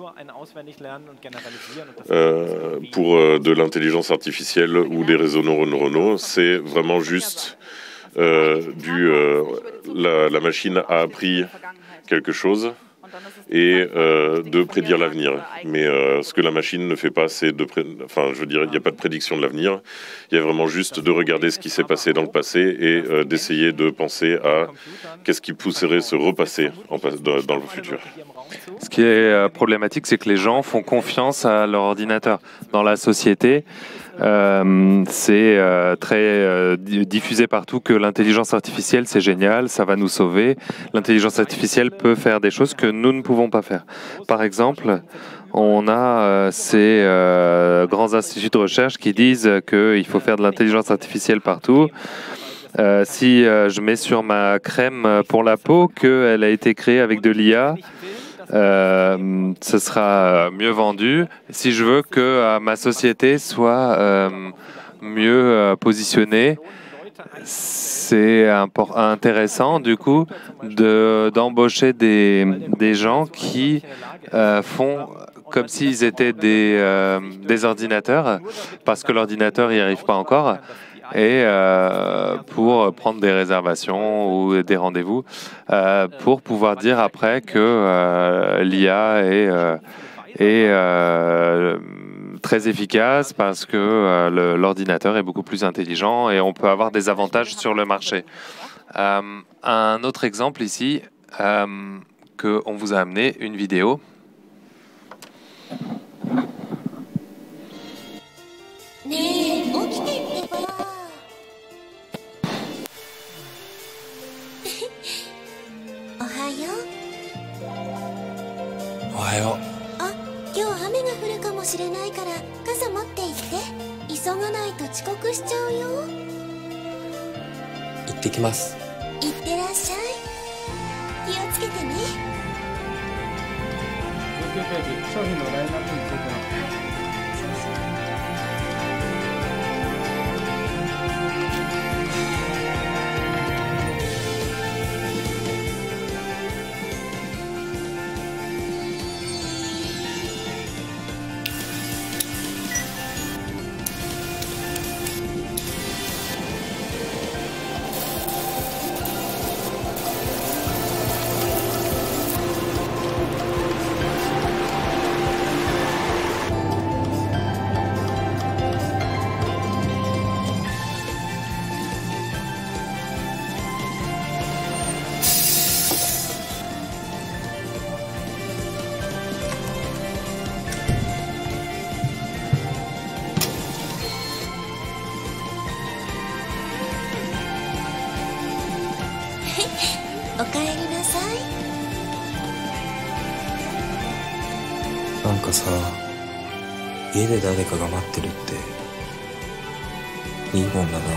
euh, pour euh, de l'intelligence artificielle ou des réseaux neuronaux, c'est vraiment juste euh, du, euh, la, la machine a appris quelque chose et euh, de prédire l'avenir. Mais euh, ce que la machine ne fait pas, c'est de... Pré... Enfin, je veux dire, il n'y a pas de prédiction de l'avenir. Il y a vraiment juste de regarder ce qui s'est passé dans le passé et euh, d'essayer de penser à qu'est-ce qui pousserait se repasser en, dans, dans le futur. Ce qui est problématique, c'est que les gens font confiance à leur ordinateur. Dans la société, euh, c'est euh, très euh, diffusé partout que l'intelligence artificielle, c'est génial, ça va nous sauver. L'intelligence artificielle peut faire des choses que nous ne pouvons pas faire. Par exemple, on a euh, ces euh, grands instituts de recherche qui disent qu'il faut faire de l'intelligence artificielle partout. Euh, si euh, je mets sur ma crème pour la peau qu'elle a été créée avec de l'I A, Euh, ce sera mieux vendu. Si je veux que euh, ma société soit euh, mieux euh, positionnée, c'est intéressant du coup de, d'embaucher des, des gens qui euh, font comme s'ils étaient des, euh, des ordinateurs, parce que l'ordinateur n'y arrive pas encore, et euh, pour prendre des réservations ou des rendez-vous, euh, pour pouvoir dire après que euh, l'I A est, euh, est euh, très efficace parce que euh, l'ordinateur est beaucoup plus intelligent et on peut avoir des avantages sur le marché. Euh, un autre exemple ici, euh, qu'on vous a amené, une vidéo. 家で誰かが待ってるっていいもんだな。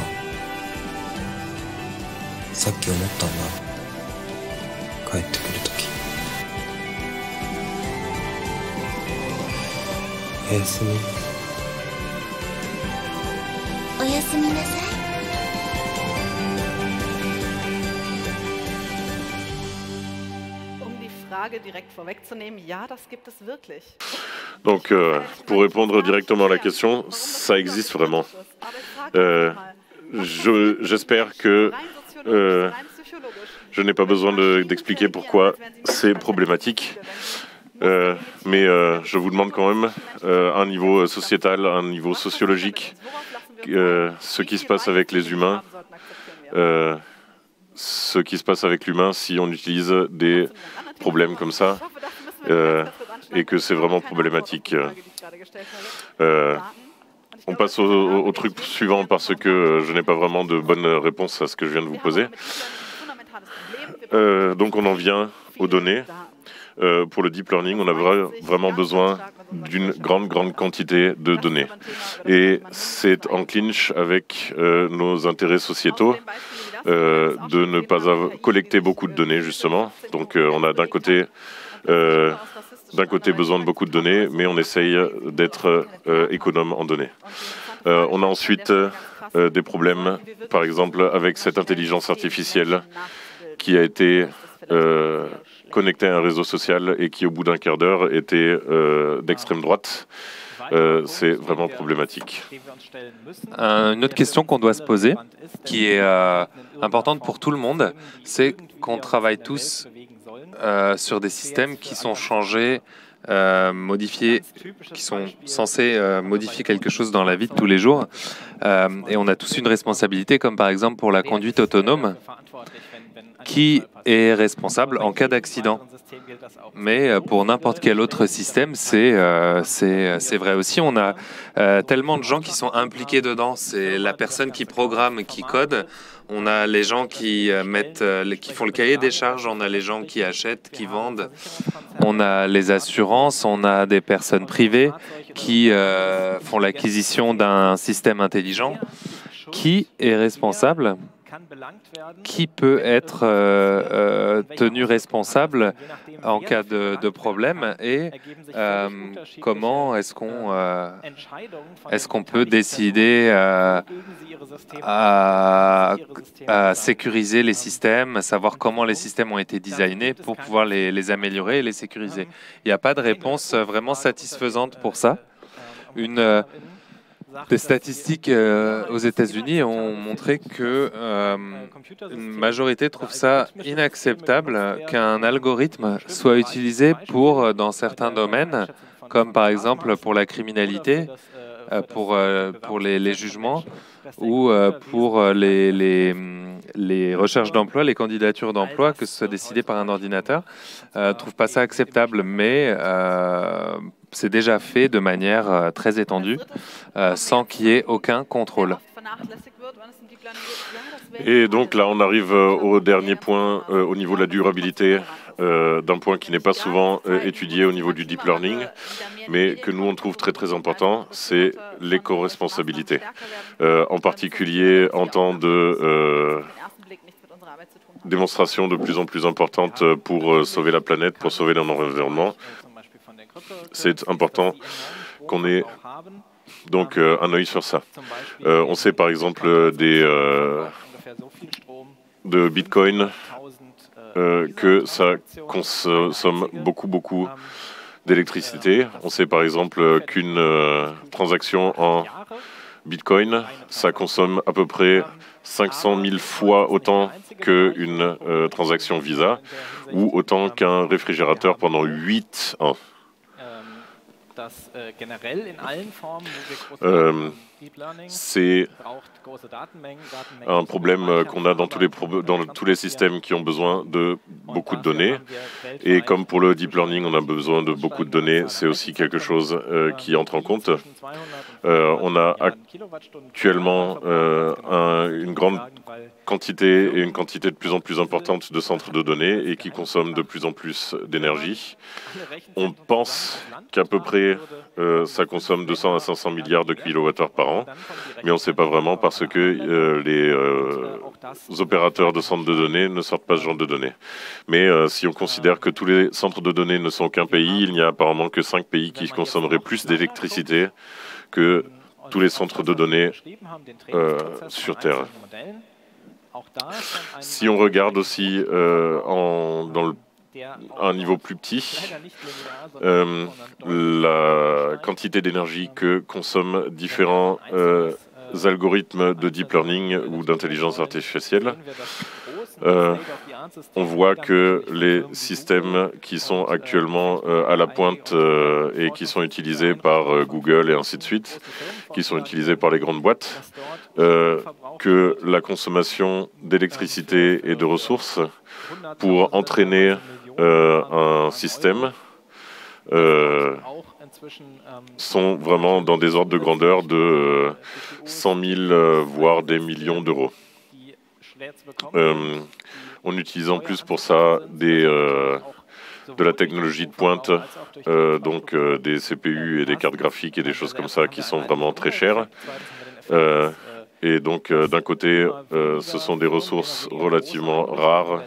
さっき思ったんだ。帰ってくるとき。おやすみ。 おやすみなさい。 Um die Frage direkt vorwegzunehmen, ja, das gibt es wirklich. Donc, euh, pour répondre directement à la question, ça existe vraiment. Euh, je, j'espère que euh, je n'ai pas besoin de, d'expliquer pourquoi c'est problématique. Euh, mais euh, je vous demande quand même, euh, à un niveau sociétal, à un niveau sociologique, euh, ce qui se passe avec les humains, euh, ce qui se passe avec l'humain si on utilise des problèmes comme ça, euh, et que c'est vraiment problématique. Euh, on passe au, au, au truc suivant parce que je n'ai pas vraiment de bonne réponse à ce que je viens de vous poser. Euh, donc on en vient aux données. Euh, pour le deep learning, on a vra vraiment besoin d'une grande, grande quantité de données. Et c'est en clinch avec euh, nos intérêts sociétaux euh, de ne pas collecter beaucoup de données, justement. Donc euh, on a d'un côté, euh, d'un côté besoin de beaucoup de données, mais on essaye d'être euh, économe en données. Euh, on a ensuite euh, des problèmes, par exemple, avec cette intelligence artificielle qui a été euh, connecté à un réseau social et qui, au bout d'un quart d'heure, était euh, d'extrême droite. Euh, c'est vraiment problématique. Euh, une autre question qu'on doit se poser, qui est euh, importante pour tout le monde, c'est qu'on travaille tous euh, sur des systèmes qui sont changés, euh, modifiés, qui sont censés euh, modifier quelque chose dans la vie de tous les jours. Euh, et on a tous une responsabilité, comme par exemple pour la conduite autonome. Qui est responsable en cas d'accident? Mais pour n'importe quel autre système, c'est euh, c'est vrai aussi. On a euh, tellement de gens qui sont impliqués dedans. C'est la personne qui programme, qui code. On a les gens qui, euh, mettent, euh, qui font le cahier des charges. On a les gens qui achètent, qui vendent. On a les assurances. On a des personnes privées qui euh, font l'acquisition d'un système intelligent. Qui est responsable ? Qui peut être euh, euh, tenu responsable en cas de, de problème et euh, comment est-ce qu'on euh, est-ce qu'on peut décider euh, à, à sécuriser les systèmes, savoir comment les systèmes ont été designés pour pouvoir les, les améliorer et les sécuriser. Il n'y a pas de réponse vraiment satisfaisante pour ça. Une euh, Des statistiques euh, aux États-Unis ont montré que euh, une majorité trouve ça inacceptable qu'un algorithme soit utilisé pour, dans certains domaines, comme par exemple pour la criminalité, euh, pour, euh, pour les, les jugements ou euh, pour les, les, les recherches d'emploi, les candidatures d'emploi, que ce soit décidé par un ordinateur, ne euh, trouvent pas ça acceptable, mais euh, c'est déjà fait de manière euh, très étendue, euh, sans qu'il y ait aucun contrôle. Et donc là, on arrive euh, au dernier point, euh, au niveau de la durabilité, euh, d'un point qui n'est pas souvent euh, étudié au niveau du deep learning, mais que nous, on trouve très très important, c'est l'éco-responsabilité. Euh, en particulier en temps de euh, démonstration de plus en plus importante pour euh, sauver la planète, pour sauver notre environnement. C'est important qu'on ait donc euh, un œil sur ça. Euh, on sait par exemple des, euh, de Bitcoin euh, que ça consomme beaucoup beaucoup d'électricité. On sait par exemple qu'une euh, transaction en Bitcoin, ça consomme à peu près cinq cent mille fois autant qu'une euh, transaction Visa ou autant qu'un réfrigérateur pendant huit ans. Euh, c'est un problème qu'on a dans tous les, dans tous les systèmes qui ont besoin de beaucoup de données. Et comme pour le deep learning, on a besoin de beaucoup de données, c'est aussi quelque chose euh, qui entre en compte. Euh, on a actuellement euh, un, une grande quantité et une quantité de plus en plus importante de centres de données et qui consomment de plus en plus d'énergie. On pense qu'à peu près euh, ça consomme deux cents à cinq cents milliards de kilowattheures par an, mais on ne sait pas vraiment parce que euh, les euh, opérateurs de centres de données ne sortent pas ce genre de données. Mais euh, si on considère que tous les centres de données ne sont qu'un pays, il n'y a apparemment que cinq pays qui consommeraient plus d'électricité que tous les centres de données euh, sur Terre. Si on regarde aussi euh, en, dans le, un niveau plus petit, euh, la quantité d'énergie que consomment différents euh, algorithmes de deep learning ou d'intelligence artificielle, euh, on voit que les systèmes qui sont actuellement euh, à la pointe euh, et qui sont utilisés par euh, Google et ainsi de suite, qui sont utilisés par les grandes boîtes, euh, que la consommation d'électricité et de ressources pour entraîner euh, un système euh, sont vraiment dans des ordres de grandeur de euh, cent mille, euh, voire des millions d'euros. Euh, on utilise en plus pour ça des, euh, de la technologie de pointe, euh, donc euh, des C P U et des cartes graphiques et des choses comme ça qui sont vraiment très chères. Euh, et donc euh, d'un côté, euh, ce sont des ressources relativement rares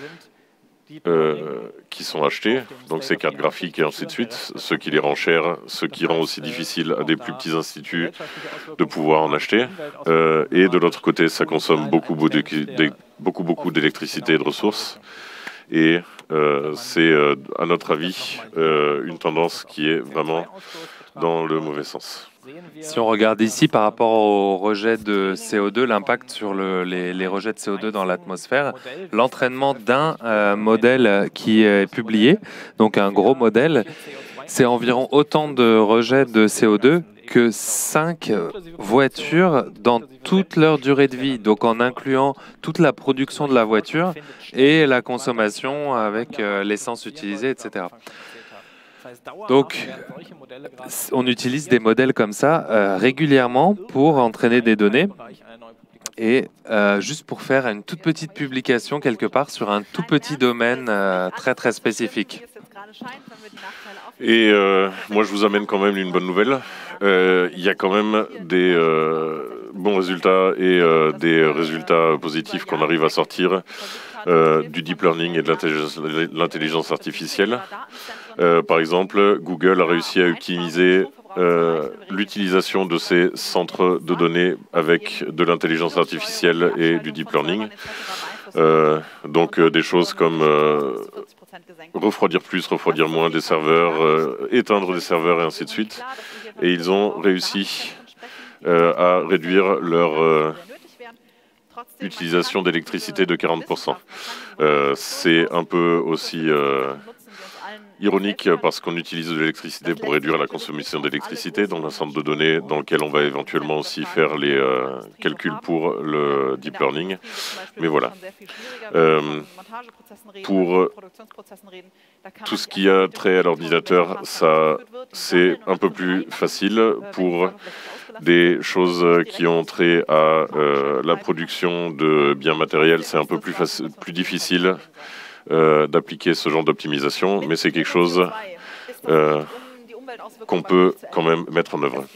Euh, qui sont achetés, donc ces cartes graphiques et ainsi de suite, ce qui les rend chères, ce qui rend aussi difficile à des plus petits instituts de pouvoir en acheter. Euh, et de l'autre côté, ça consomme beaucoup, beaucoup, beaucoup d'électricité et de ressources. Et euh, c'est, euh, à notre avis, euh, une tendance qui est vraiment dans le mauvais sens. Si on regarde ici par rapport au rejet de C O deux, l'impact sur le, les, les rejets de C O deux dans l'atmosphère, l'entraînement d'un euh, modèle qui est publié, donc un gros modèle, c'est environ autant de rejets de C O deux que cinq voitures dans toute leur durée de vie, donc en incluant toute la production de la voiture et la consommation avec euh, l'essence utilisée, et cetera. Donc, on utilise des modèles comme ça euh, régulièrement pour entraîner des données et euh, juste pour faire une toute petite publication quelque part sur un tout petit domaine euh, très très spécifique. Et euh, moi, je vous amène quand même une bonne nouvelle. Euh, il y a quand même des euh, bons résultats et euh, des résultats positifs qu'on arrive à sortir euh, du deep learning et de l'intelligence artificielle. Euh, par exemple, Google a réussi à optimiser euh, l'utilisation de ces centres de données avec de l'intelligence artificielle et du deep learning. Euh, donc euh, des choses comme euh, refroidir plus, refroidir moins des serveurs, euh, éteindre des serveurs et ainsi de suite. Et ils ont réussi euh, à réduire leur euh, utilisation d'électricité de quarante pour cent. Euh, c'est un peu aussi euh, ironique parce qu'on utilise de l'électricité pour réduire la consommation d'électricité dans un centre de données dans lequel on va éventuellement aussi faire les euh, calculs pour le deep learning. Mais voilà. Euh, pour tout ce qui a trait à l'ordinateur, ça c'est un peu plus facile. Pour des choses qui ont trait à euh, la production de biens matériels, c'est un peu plus, plus difficile Euh, d'appliquer ce genre d'optimisation, mais c'est quelque chose euh, qu'on peut quand même mettre en œuvre.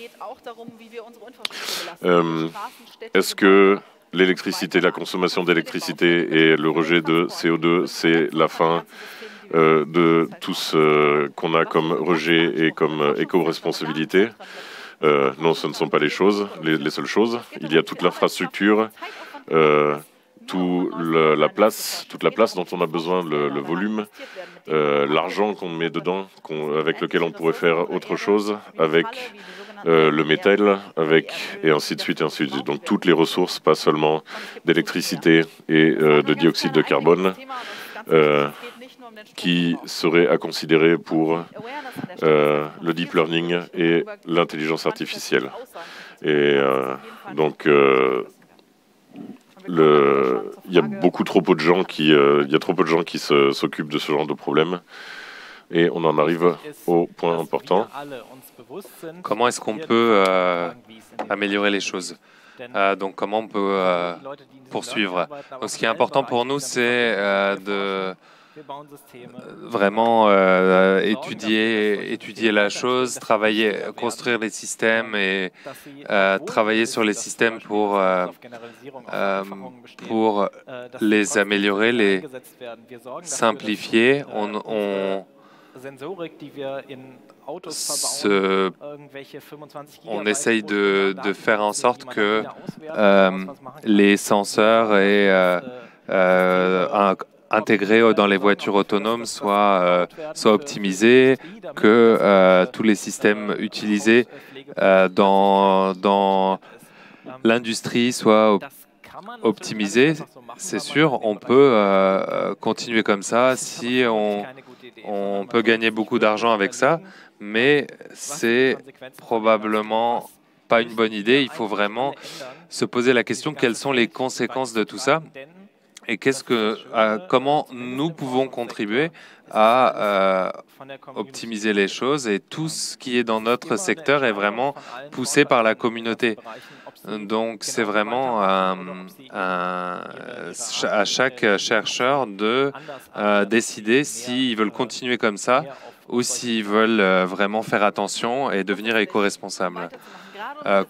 Euh, Est-ce que l'électricité, la consommation d'électricité et le rejet de C O deux, c'est la fin euh, de tout ce qu'on a comme rejet et comme éco-responsabilité? euh, Non, ce ne sont pas les choses, les, les seules choses. Il y a toute l'infrastructure, euh, Tout le, la place, toute la place dont on a besoin, le, le volume, euh, l'argent qu'on met dedans, qu'on, avec lequel on pourrait faire autre chose, avec euh, le métal, avec et ainsi de suite, et ainsi de suite. Donc toutes les ressources, pas seulement d'électricité et euh, de dioxyde de carbone, euh, qui seraient à considérer pour euh, le deep learning et l'intelligence artificielle. Et euh, donc euh, le, il y a beaucoup trop peu de gens qui, euh, il y a trop peu de gens qui se- s'occupent de ce genre de problème. Et on en arrive au point important. Comment est-ce qu'on peut euh, améliorer les choses? Euh, donc comment on peut euh, poursuivre? Donc ce qui est important pour nous, c'est euh, de vraiment euh, étudier, étudier la chose, travailler, construire les systèmes et euh, travailler sur les systèmes pour, euh, euh, pour les améliorer, les simplifier. On, on, se, on essaye de, de faire en sorte que euh, les senseurs et euh, euh, un- intégrés dans les voitures autonomes soient, euh, soient optimisés, que euh, tous les systèmes utilisés euh, dans, dans l'industrie soient op- optimisés. C'est sûr, on peut euh, continuer comme ça si on, on peut gagner beaucoup d'argent avec ça, mais c'est probablement pas une bonne idée. Il faut vraiment se poser la question quelles sont les conséquences de tout ça et qu'est-ce que, euh, comment nous pouvons contribuer à euh, optimiser les choses, et tout ce qui est dans notre secteur est vraiment poussé par la communauté. Donc c'est vraiment un, un, à chaque chercheur de euh, décider s'ils veulent continuer comme ça ou s'ils veulent euh, vraiment faire attention et devenir éco-responsables. Euh,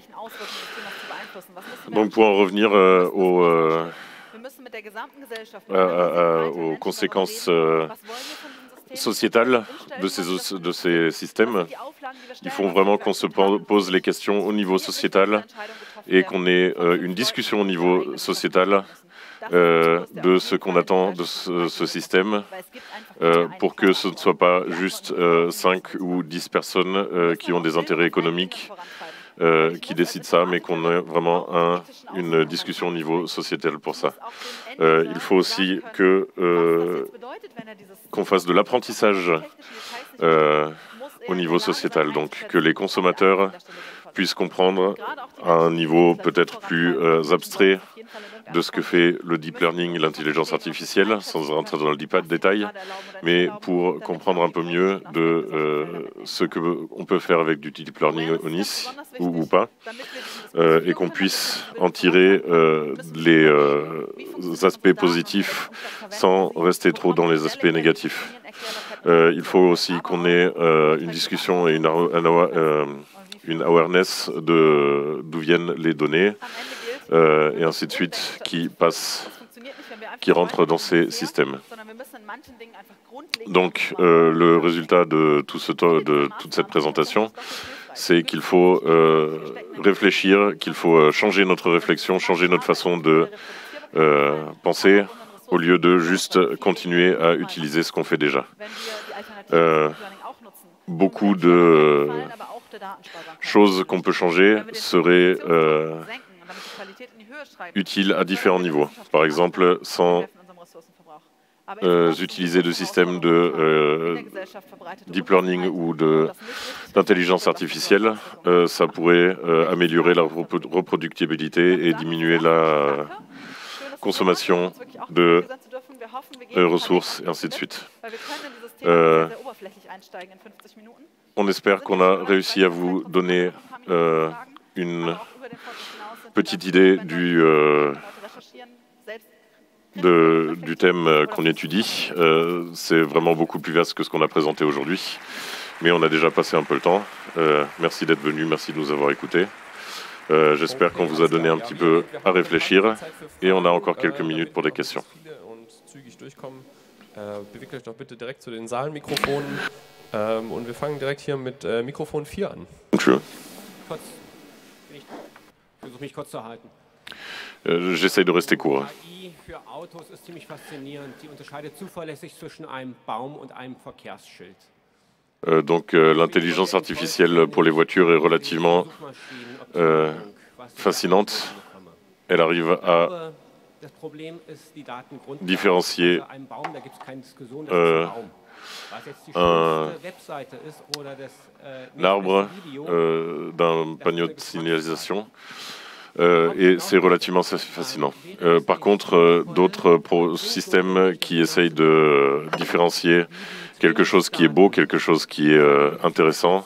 Donc pour en revenir euh, au, euh, euh, euh, aux conséquences euh, sociétales de ces, de ces systèmes, il faut vraiment qu'on se pose les questions au niveau sociétal et qu'on ait euh, une discussion au niveau sociétal euh, de ce qu'on attend de ce, ce système euh, pour que ce ne soit pas juste euh, cinq ou dix personnes euh, qui ont des intérêts économiques Euh, qui décide ça, mais qu'on ait vraiment un, une discussion au niveau sociétal pour ça. Euh, il faut aussi que euh, qu'on fasse de l'apprentissage euh, au niveau sociétal, donc que les consommateurs puissent comprendre à un niveau peut-être plus euh, abstrait de ce que fait le deep learning et l'intelligence artificielle, sans rentrer dans le détail, mais pour comprendre un peu mieux de euh, ce qu'on peut faire avec du deep learning ou, ou pas, euh, et qu'on puisse en tirer euh, les euh, aspects positifs sans rester trop dans les aspects négatifs. Euh, il faut aussi qu'on ait euh, une discussion et une, euh, une awareness de d'où viennent les données, Euh, et ainsi de suite, qui passent, qui rentrent dans ces systèmes. Donc, euh, le résultat de, tout ce de toute cette présentation, c'est qu'il faut euh, réfléchir, qu'il faut changer notre réflexion, changer notre façon de euh, penser, au lieu de juste continuer à utiliser ce qu'on fait déjà. Euh, beaucoup de choses qu'on peut changer seraient euh, utiles à différents niveaux. Par exemple, sans euh, utiliser de systèmes de euh, deep learning ou d'intelligence artificielle, euh, ça pourrait euh, améliorer la reproductibilité et diminuer la consommation de euh, ressources, et ainsi de suite. Euh, on espère qu'on a réussi à vous donner euh, une petite idée du, euh, de, du thème qu'on étudie. Euh, c'est vraiment beaucoup plus vaste que ce qu'on a présenté aujourd'hui, mais on a déjà passé un peu le temps. Euh, merci d'être venu, merci de nous avoir écoutés. Euh, J'espère qu'on vous a donné un petit peu à réfléchir, et on a encore quelques minutes pour des questions. Bewegt euch doch bitte direkt zu den Saalmikrofonen ähm, und wir fangen direkt hier mit äh, Mikrofon vier an. Sure. Kurz, ich versuche mich kurz zu halten. Euh, J'essaye de rester court. A I für Autos ist ziemlich faszinierend. Die unterscheidet zuverlässig zwischen einem Baum und einem Verkehrsschild. Euh, donc euh, l'intelligence artificielle pour les voitures est relativement euh, fascinante. Elle arrive à différencier euh, un, un arbre euh, d'un panneau de signalisation. Euh, et c'est relativement fascinant. Euh, par contre, euh, d'autres systèmes qui essayent de différencier quelque chose qui est beau, quelque chose qui est euh, intéressant,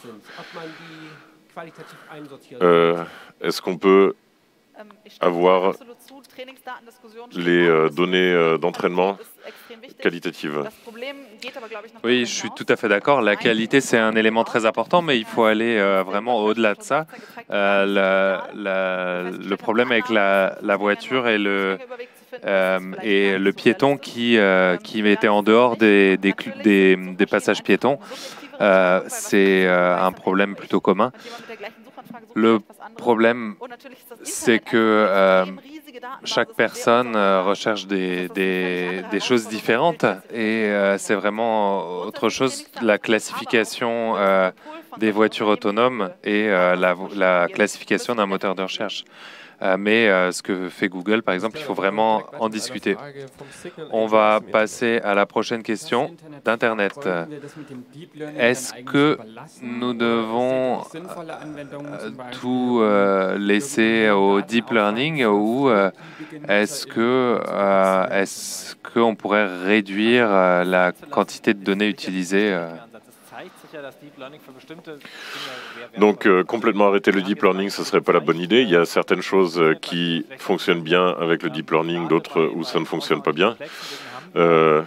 euh, est-ce qu'on peut avoir les euh, données euh, d'entraînement qualitatives? Oui, je suis tout à fait d'accord. La qualité, c'est un élément très important, mais il faut aller euh, vraiment au-delà de ça. Euh, la, la, le problème avec la, la voiture et le, euh, et le piéton qui, euh, qui était en dehors des, des, des, des passages piétons, euh, c'est euh, un problème plutôt commun. Le problème, c'est que euh, chaque personne euh, recherche des, des, des choses différentes et euh, c'est vraiment autre chose, la classification euh, des voitures autonomes et euh, la, la classification d'un moteur de recherche. Euh, mais euh, ce que fait Google, par exemple, il faut vraiment en discuter. On va passer à la prochaine question d'Internet. Est-ce que nous devons euh, tout euh, laisser au deep learning ou euh, est-ce que euh, est-ce qu'on pourrait réduire euh, la quantité de données utilisées euh, Donc, euh, complètement arrêter le deep learning, ce ne serait pas la bonne idée. Il y a certaines choses euh, qui fonctionnent bien avec le deep learning, d'autres où ça ne fonctionne pas bien. Euh,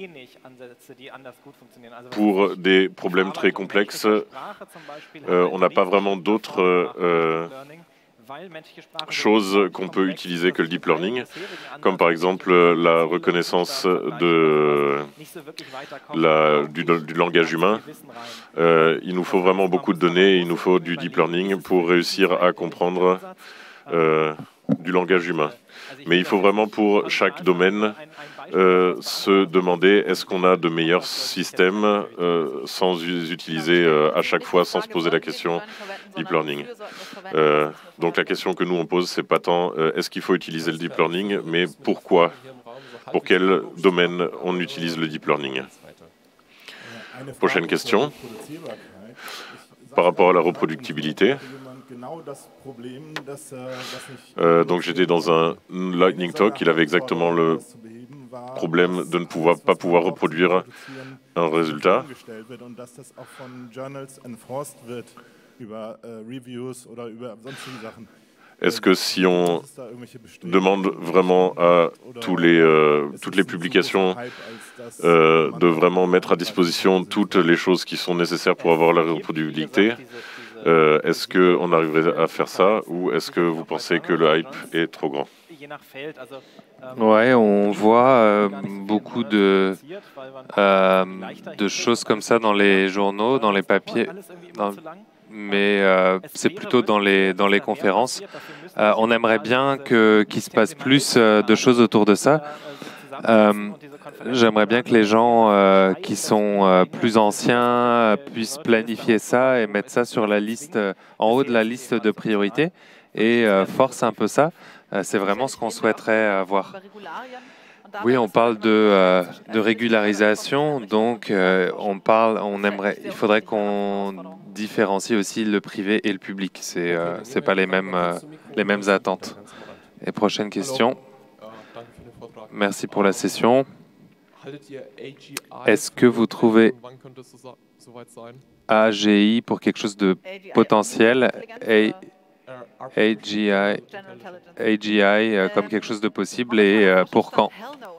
pour des problèmes très complexes, euh, on n'a pas vraiment d'autres euh, choses qu'on peut utiliser que le deep learning, comme par exemple la reconnaissance de la, du, du langage humain. Euh, il nous faut vraiment beaucoup de données, il nous faut du deep learning pour réussir à comprendre euh, du langage humain. Mais il faut vraiment pour chaque domaine euh, se demander est-ce qu'on a de meilleurs systèmes euh, sans utiliser euh, à chaque fois, sans se poser la question deep learning. Euh, donc la question que nous on pose, c'est pas tant euh, est-ce qu'il faut utiliser le deep learning, mais pourquoi, pour quel domaine on utilise le deep learning. Prochaine question. Par rapport à la reproductibilité. Euh, donc j'étais dans un Lightning Talk, il avait exactement le problème de ne pouvoir, pas pouvoir reproduire un résultat. Est-ce que si on demande vraiment à tous les, euh, toutes les publications euh, de vraiment mettre à disposition toutes les choses qui sont nécessaires pour avoir la reproductibilité, euh, est-ce qu'on arriverait à faire ça ou est-ce que vous pensez que le hype est trop grand? Ouais, on voit euh, beaucoup de, euh, de choses comme ça dans les journaux, dans les papiers, dans, mais euh, c'est plutôt dans les, dans les conférences. Euh, on aimerait bien que, qu'il se passe plus euh, de choses autour de ça. Euh, J'aimerais bien que les gens euh, qui sont euh, plus anciens euh, puissent planifier ça et mettre ça sur la liste, euh, en haut de la liste de priorités et euh, force un peu ça. Euh, c'est vraiment ce qu'on souhaiterait avoir. Oui, on parle de, euh, de régularisation, donc euh, on parle, on aimerait, il faudrait qu'on différencie aussi le privé et le public. C'est euh, c'est pas les mêmes euh, les mêmes attentes. Et prochaine question. Merci pour la session. Est-ce que vous trouvez A G I pour quelque chose de potentiel, A G I, A G I euh, comme quelque chose de possible et euh, pour quand?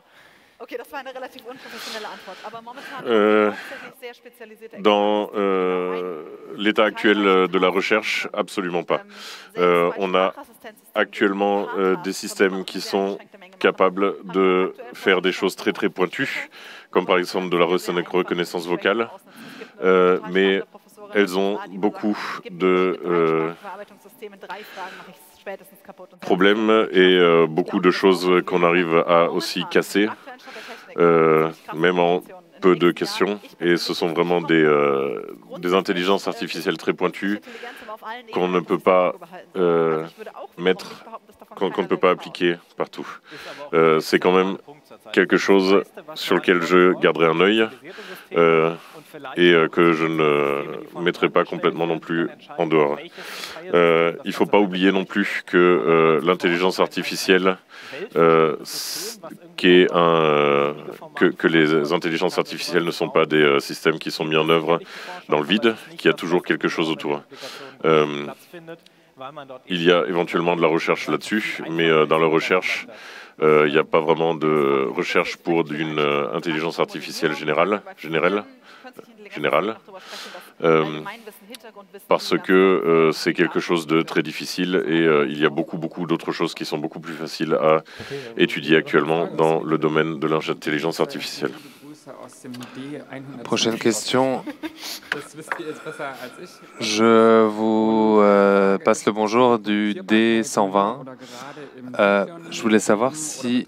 Euh, dans euh, l'état actuel de la recherche, absolument pas. Euh, on a actuellement euh, des systèmes qui sont capables de faire des choses très très pointues, comme par exemple de la reconnaissance vocale, euh, mais elles ont beaucoup de euh, problèmes et euh, beaucoup de choses qu'on arrive à aussi casser, euh, même en peu de questions. Et ce sont vraiment des, euh, des intelligences artificielles très pointues qu'on ne peut pas euh, mettre, qu'on qu'on ne peut pas appliquer partout. Euh, c'est quand même quelque chose sur lequel je garderai un œil euh, et euh, que je ne mettrai pas complètement non plus en dehors. Euh, il ne faut pas oublier non plus que euh, l'intelligence artificielle, euh, qui est un, euh, que, que les intelligences artificielles ne sont pas des euh, systèmes qui sont mis en œuvre dans le vide, qu'il y a toujours quelque chose autour. Euh, il y a éventuellement de la recherche là-dessus, mais euh, dans la recherche, euh, il n'y a pas vraiment de recherche pour une euh, intelligence artificielle générale, générale, générale euh, parce que euh, c'est quelque chose de très difficile et euh, il y a beaucoup, beaucoup d'autres choses qui sont beaucoup plus faciles à étudier actuellement dans le domaine de l'intelligence artificielle. Prochaine question. Je vous euh, passe le bonjour du D cent vingt. Euh, je voulais savoir si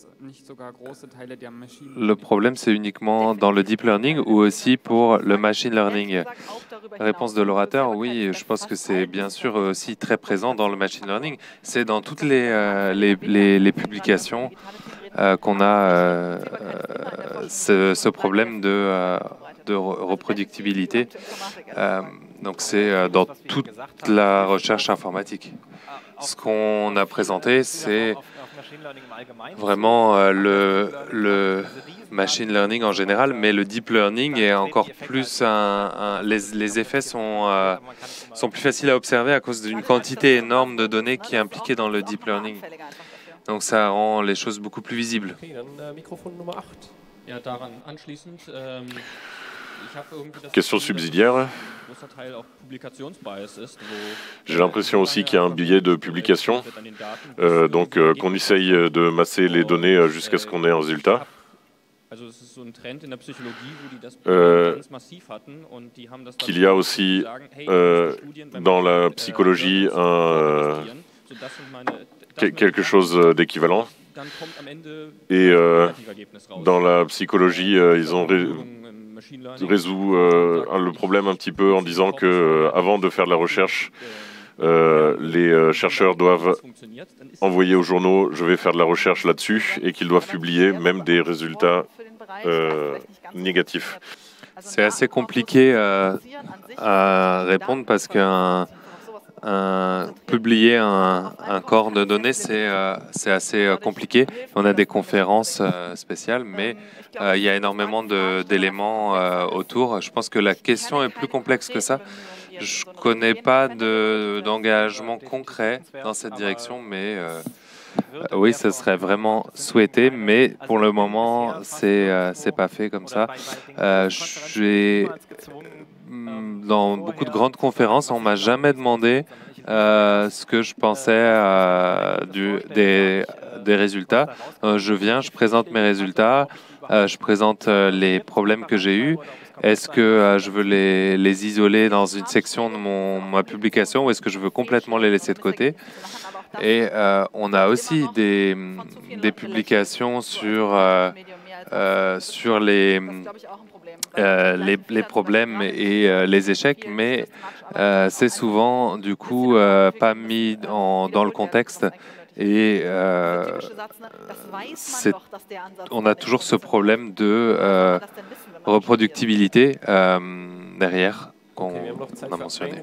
le problème c'est uniquement dans le deep learning ou aussi pour le machine learning. Réponse de l'orateur, oui, je pense que c'est bien sûr aussi très présent dans le machine learning. C'est dans toutes les, euh, les, les, les publications euh, qu'on a euh, ce, ce problème de, euh, de reproductibilité. Euh, donc c'est euh, dans toute la recherche informatique. Ce qu'on a présenté, c'est vraiment euh, le, le machine learning en général, mais le deep learning est encore plus un... un les, les effets sont, euh, sont plus faciles à observer à cause d'une quantité énorme de données qui est impliquée dans le deep learning. Donc ça rend les choses beaucoup plus visibles. Question subsidiaire. J'ai l'impression aussi qu'il y a un biais de publication, euh, donc euh, qu'on essaye de masser les données jusqu'à ce qu'on ait un résultat. Euh, qu'il y a aussi euh, dans la psychologie un, euh, quelque chose d'équivalent. Et euh, dans la psychologie, euh, ils ont ré résout euh, le problème un petit peu en disant que euh, avant de faire de la recherche, euh, les euh, chercheurs doivent envoyer aux journaux « je vais faire de la recherche là-dessus » et qu'ils doivent publier même des résultats euh, négatifs. C'est assez compliqué euh, à répondre parce qu'un Un, publier un, un corps de données, c'est euh, assez euh, compliqué. On a des conférences euh, spéciales, mais euh, il y a énormément d'éléments euh, autour. Je pense que la question est plus complexe que ça. Je ne connais pas d'engagement concret dans cette direction, mais euh, euh, oui, ce serait vraiment souhaité, mais pour le moment, c'est euh, c'est pas fait comme ça. Euh, j'ai... Dans beaucoup de grandes conférences, on ne m'a jamais demandé euh, ce que je pensais euh, du, des, des résultats. Euh, je viens, je présente mes résultats, euh, je présente euh, les problèmes que j'ai eus. Est-ce que euh, je veux les, les isoler dans une section de mon, ma publication ou est-ce que je veux complètement les laisser de côté? Et euh, on a aussi des, des publications sur, euh, euh, sur les... Euh, les, les problèmes et euh, les échecs, mais euh, c'est souvent du coup euh, pas mis en, dans le contexte et euh, on a toujours ce problème de euh, reproductibilité euh, derrière qu'on a mentionné.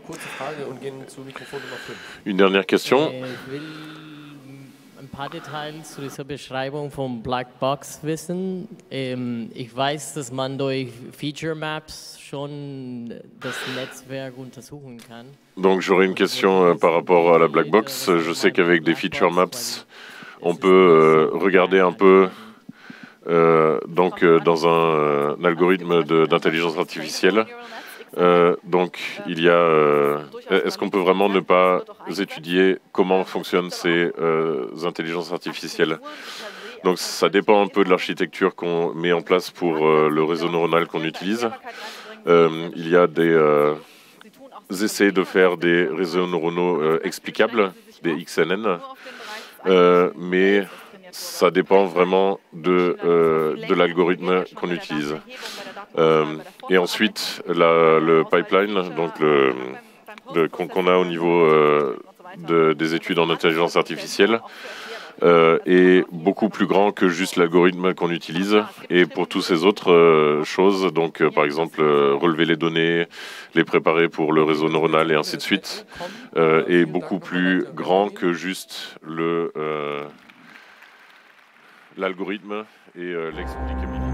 Une dernière question. Ein paar Details zu dieser Beschreibung vom Black Box wissen. Ähm, ich weiß, dass man durch Feature Maps schon das Netzwerk untersuchen kann. Donc j'aurais une question euh, par rapport à la Black Box. Je sais qu'avec des Feature Maps, on peut euh, regarder un peu euh, donc, euh, dans un, euh, un algorithme d'intelligence artificielle. Euh, donc, il y a. Euh, Est-ce qu'on peut vraiment ne pas étudier comment fonctionnent ces euh, intelligences artificielles? Donc, ça dépend un peu de l'architecture qu'on met en place pour euh, le réseau neuronal qu'on utilise. Euh, il y a des euh, essais de faire des réseaux neuronaux euh, explicables, des X N N, euh, mais ça dépend vraiment de, euh, de l'algorithme qu'on utilise. Euh, et ensuite, la, le pipeline, donc le, de- qu'on qu'on a au niveau euh, de- des études en intelligence artificielle euh, est beaucoup plus grand que juste l'algorithme qu'on utilise. Et pour toutes ces autres euh, choses, donc euh, par exemple euh, relever les données, les préparer pour le réseau neuronal et ainsi de suite, euh, est beaucoup plus grand que juste le euh, l'algorithme et euh, l'explicabilité.